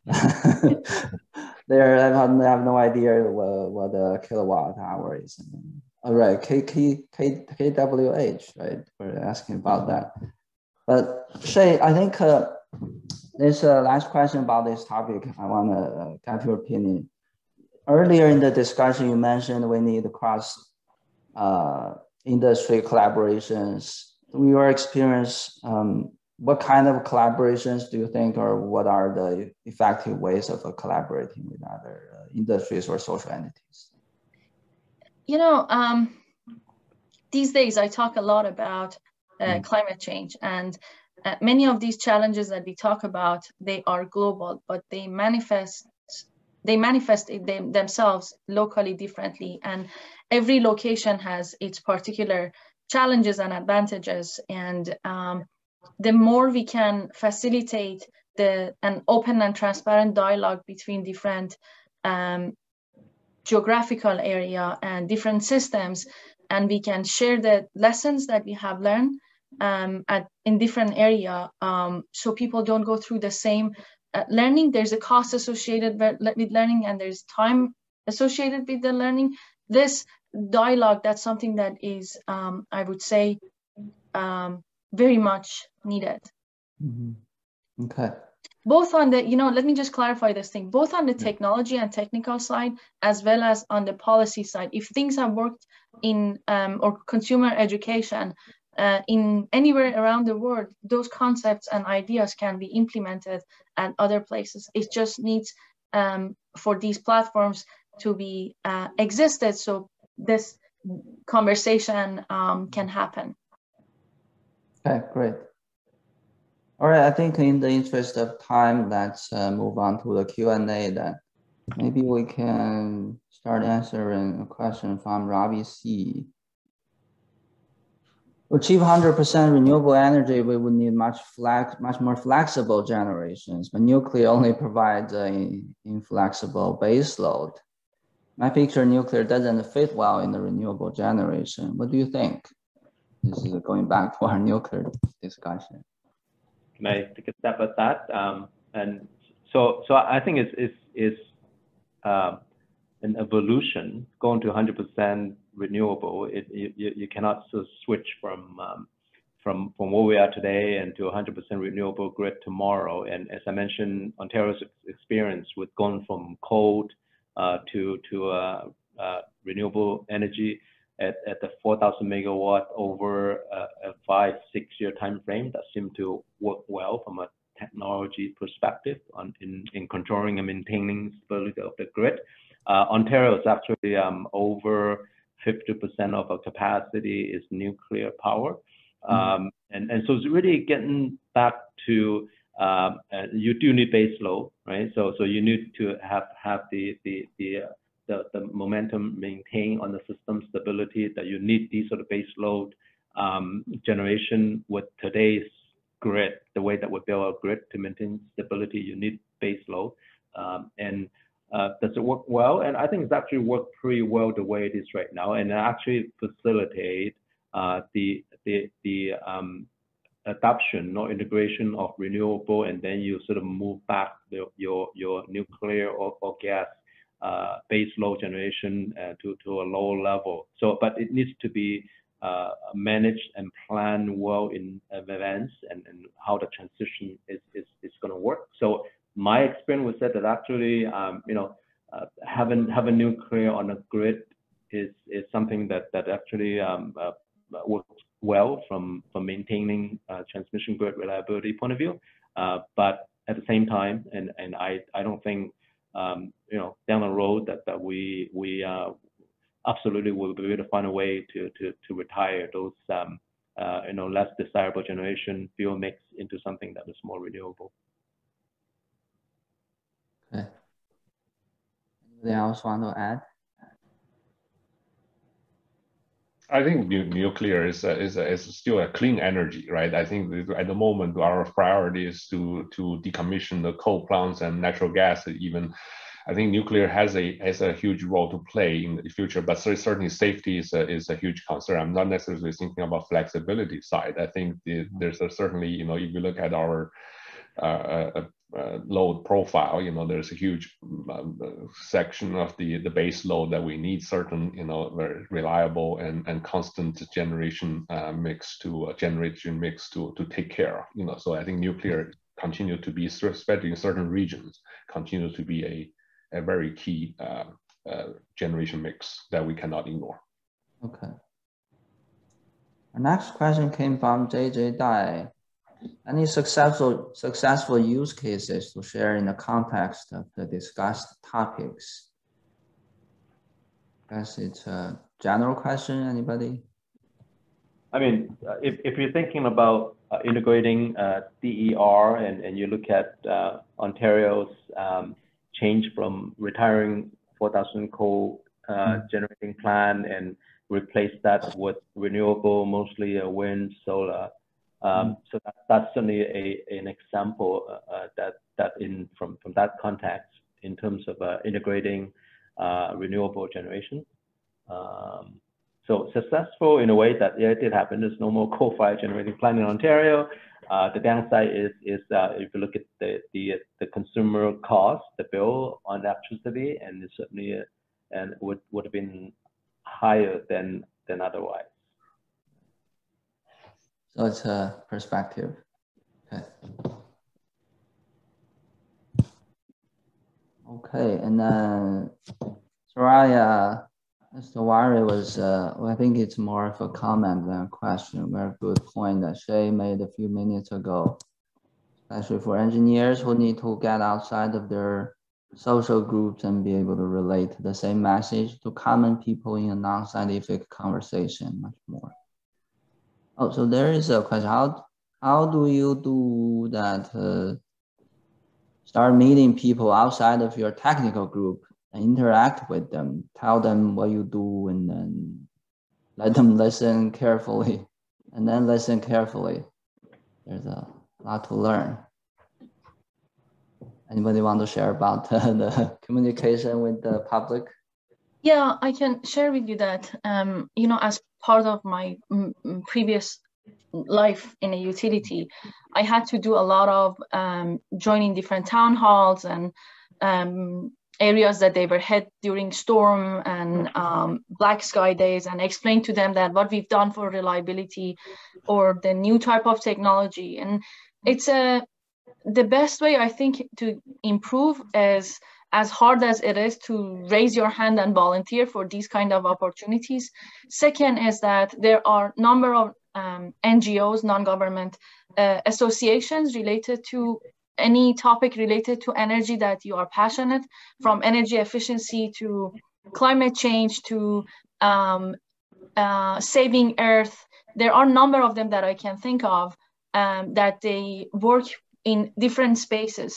There, I have, I have no idea what, what a kilowatt hour is. All right, K, K, K, K W H, right? We're asking about that. But Shay, I think uh, this uh, last question about this topic, I want to uh, get your opinion. Earlier in the discussion, you mentioned we need cross uh, industry collaborations. In your experience, um, what kind of collaborations do you think, or what are the effective ways of uh, collaborating with other uh, industries or social entities? You know, um, these days I talk a lot about uh, mm. climate change, and uh, many of these challenges that we talk about, they are global, but they manifest they manifest it them, themselves locally differently, and every location has its particular challenges and advantages. And um, the more we can facilitate the an open and transparent dialogue between different um, geographical area and different systems, and we can share the lessons that we have learned um, at in different area, um, so people don't go through the same uh, learning. There's a cost associated with learning, and there's time associated with the learning. This dialogue, that's something that is, um, I would say, um, very much needed. Mm-hmm. Okay. both on the, you know, let me just clarify this thing, both on the technology and technical side, as well as on the policy side. If things have worked in, um, or consumer education, uh, in anywhere around the world, those concepts and ideas can be implemented at other places. It just needs um, for these platforms to be uh, existed, so this conversation um, can happen. Okay, great. All right, I think in the interest of time, let's uh, move on to the Q and A then. Maybe we can start answering a question from Ravi C. To achieve one hundred percent renewable energy, we would need much flex, much more flexible generations, but nuclear only provides an inflexible base load. My picture, nuclear doesn't fit well in the renewable generation. What do you think? This is going back to our nuclear discussion. Can I take a step at that? Um, and so, so I think it's it's, it's uh, an evolution going to one hundred percent renewable. It you, you cannot sort of switch from um, from from where we are today and to one hundred percent renewable grid tomorrow. And as I mentioned, Ontario's experience with going from coal uh, to to uh, uh, renewable energy at, at the four thousand megawatt over a, a five, six year time frame, that seemed to work well from a technology perspective on in, in controlling and maintaining stability of the grid. Uh, Ontario is actually um, over fifty percent of our capacity is nuclear power. Um, mm-hmm. and, and so it's really getting back to, um, uh, you do need base load, right? So, so you need to have, have the, the, the, uh, The, the momentum maintained on the system stability, that you need these sort of base load um, generation with today's grid, the way that we build our grid to maintain stability, you need base load. Um, and uh, does it work well? And I think it's actually worked pretty well the way it is right now, and it actually facilitate uh, the, the, the um, adoption or integration of renewable, and then you sort of move back the, your, your nuclear or, or gas Uh, base load generation uh, to, to a lower level. So, but it needs to be uh, managed and planned well in advance, and, and how the transition is, is, is going to work. So my experience was that actually, um, you know, uh, having, having nuclear on a grid is, is something that, that actually um, uh, works well from, from maintaining uh, transmission grid reliability point of view. Uh, but at the same time, and, and I, I don't think Um, you know, down the road that, that we we uh, absolutely will be able to find a way to to, to retire those um, uh, you know, less desirable generation fuel mix into something that is more renewable. Okay. Anybody else want to add? I think nuclear is a, is, a, is still a clean energy, right? I think at the moment our priority is to to decommission the coal plants and natural gas. Even I think nuclear has a has a huge role to play in the future, but certainly safety is a, is a huge concern. I'm not necessarily thinking about flexibility side. I think the, there's a certainly, you know, if you look at our uh, uh, uh, load profile, you know, there's a huge um, section of the the base load that we need certain, you know, very reliable and and constant generation uh, mix to uh, generation mix to to take care of, you know. So I think nuclear continue to be, especially in certain regions, continue to be a a very key uh, uh, generation mix that we cannot ignore. Okay. Our next question came from J J Dai. Any successful successful use cases to share in the context of the discussed topics? I guess it's a general question. Anybody? I mean, if, if you're thinking about uh, integrating uh, D E R, and, and you look at uh, Ontario's um, change from retiring four thousand coal uh, mm-hmm. generating plant and replace that with renewable, mostly uh, wind, solar. Um, so that, that's certainly a, an example uh, that that in from from that context in terms of uh, integrating uh, renewable generation. Um, so successful in a way that, yeah, it did happen. There's no more coal-fired generating plant in Ontario. Uh, the downside is is uh, if you look at the the the consumer cost, the bill on electricity, and it's certainly uh, and would would have been higher than than otherwise. So it's a perspective. Okay. Okay, and then Soraya, Mister Wari was, uh, well, I think it's more of a comment than a question. Very good point that Shay made a few minutes ago, especially for engineers who need to get outside of their social groups and be able to relate the same message to common people in a non-scientific conversation much more. Oh, so there is a question. How, how do you do that? Uh, start meeting people outside of your technical group and interact with them, tell them what you do, and then let them listen carefully, and then listen carefully. There's a lot to learn. Anybody want to share about uh, the communication with the public? Yeah, I can share with you that, um, you know, as part of my m previous life in a utility, I had to do a lot of um, joining different town halls and um, areas that they were hit during storm and um, black sky days, and explain to them that what we've done for reliability or the new type of technology. And it's a the best way, I think, to improve is, as hard as it is to raise your hand and volunteer for these kind of opportunities. Second is that there are a number of um, N G Os, non-government uh, associations related to any topic related to energy that you are passionate, from energy efficiency to climate change to um, uh, saving Earth. There are a number of them that I can think of um, that they work in different spaces,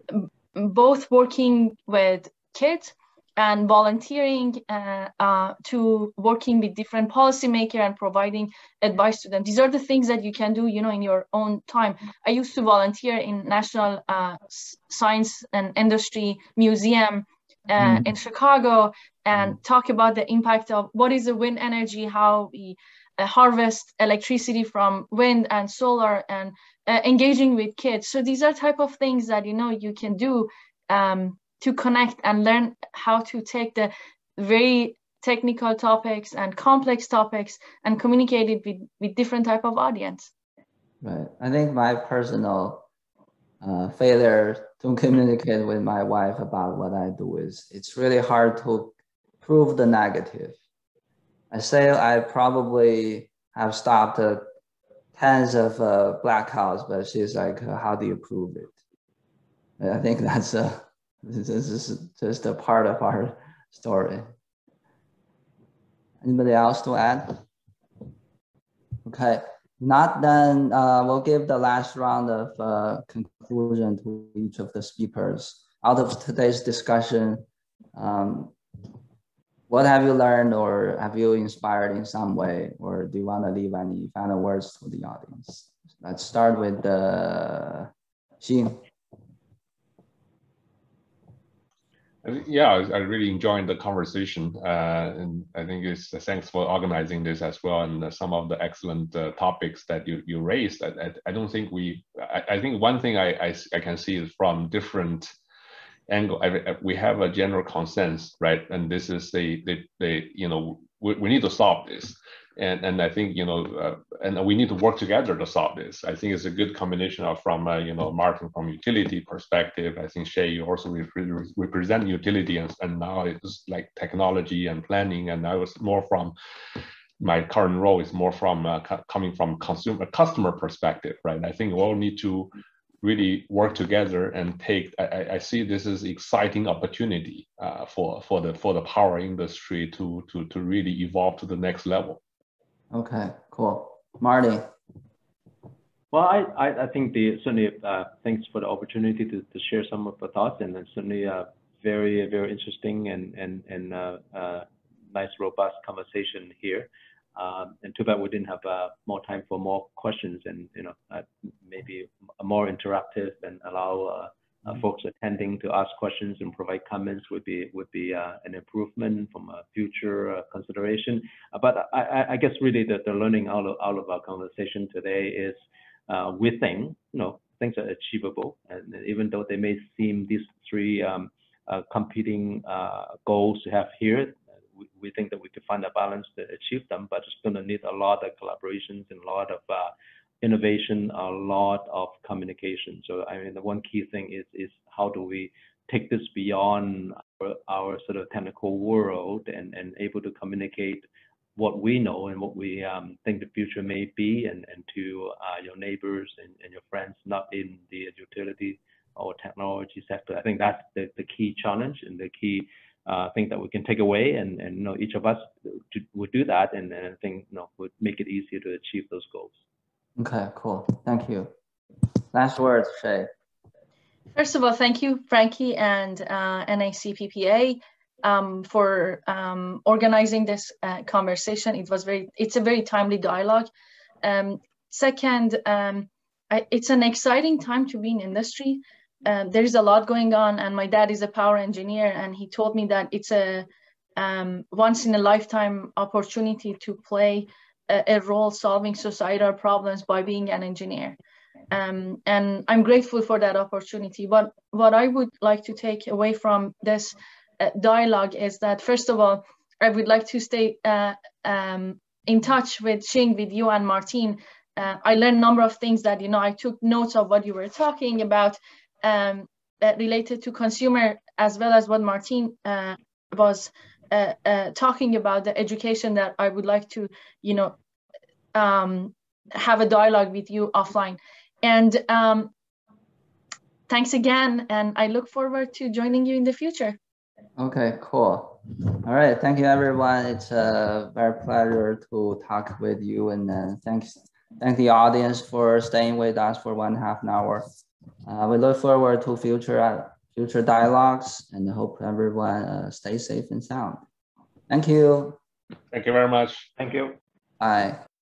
both working with kids and volunteering uh, uh, to working with different policymakers and providing advice to them. These are the things that you can do, you know, in your own time. I used to volunteer in National uh, Science and Industry Museum uh, mm. in Chicago and talk about the impact of what is the wind energy, how we uh, harvest electricity from wind and solar, and uh, engaging with kids. So these are type of things that, you know, you can do um, to connect and learn how to take the very technical topics and complex topics and communicate it with, with different type of audience. Right. I think my personal uh, failure to communicate with my wife about what I do is it's really hard to prove the negative. I say I probably have stopped uh, tens of uh, blackouts, but she's like, how do you prove it? And I think that's a, this is just a part of our story. Anybody else to add? Okay, not then uh, we'll give the last round of uh, conclusion to each of the speakers. Out of today's discussion, um, what have you learned, or have you inspired in some way, or do you want to leave any final words to the audience? Let's start with uh, Xin. Yeah, I really enjoyed the conversation, uh, and I think it's uh, thanks for organizing this as well, and uh, some of the excellent uh, topics that you you raised. I, I, I don't think we. I, I think one thing I, I I can see is from different angle. I, we have a general consensus, right? And this is the the, the you know we, we need to solve this. And, and I think, you know, uh, and we need to work together to solve this. I think it's a good combination of from, uh, you know, Martin from utility perspective. I think Shay, you also repre represent utility, and, and now it's like technology and planning. And I was more from, my current role is more from uh, coming from consumer customer perspective, right? I think we all need to really work together and take, I, I see this is exciting opportunity uh, for, for, the, for the power industry to, to, to really evolve to the next level. Okay, cool. Marty. Well, I, I, I think the certainly uh, thanks for the opportunity to, to share some of the thoughts, and it's certainly uh, very, very interesting and, and, and uh, uh, nice, robust conversation here. Um, and too bad we didn't have uh, more time for more questions, and, you know, uh, maybe more interactive and allow uh, Uh, folks attending to ask questions and provide comments would be would be uh, an improvement from a future uh, consideration. Uh, but I, I guess really the, the learning out of, out of our conversation today is uh, we think, you know, things are achievable, and even though they may seem these three um, uh, competing uh, goals to have here, we, we think that we could find a balance to achieve them. But it's going to need a lot of collaborations and a lot of uh, innovation, a lot of communication. So I mean, the one key thing is is how do we take this beyond our, our sort of technical world and, and able to communicate what we know and what we um, think the future may be, and, and to uh, your neighbors and, and your friends not in the utility or technology sector. I think that's the, the key challenge and the key uh, thing that we can take away, and, and you know, each of us to, would do that, and, and I think you know, would make it easier to achieve those goals. Okay, cool. Thank you. Last words, Shay. First of all, thank you, Frankie and uh, N A C P P A. Um, for um, organizing this uh, conversation. It was very, it's a very timely dialogue. Um, second, um, I, it's an exciting time to be in industry. Um, there is a lot going on, and my dad is a power engineer, and he told me that it's a um, once in a lifetime opportunity to play a, a role solving societal problems by being an engineer. Um, and I'm grateful for that opportunity. But what I would like to take away from this Uh, dialogue is that, first of all, I would like to stay uh, um, in touch with Xing, with you and Martin. Uh, I learned a number of things that, you know, I took notes of what you were talking about um, uh, related to consumer, as well as what Martin uh, was uh, uh, talking about, the education that I would like to, you know, um, have a dialogue with you offline. And um, thanks again, and I look forward to joining you in the future. Okay, cool. All right, thank you, everyone. It's a very pleasure to talk with you, and then thanks, thank the audience for staying with us for one half an hour. Uh, we look forward to future uh, future dialogues, and hope everyone uh, stays safe and sound. Thank you. Thank you very much. Thank you. Bye.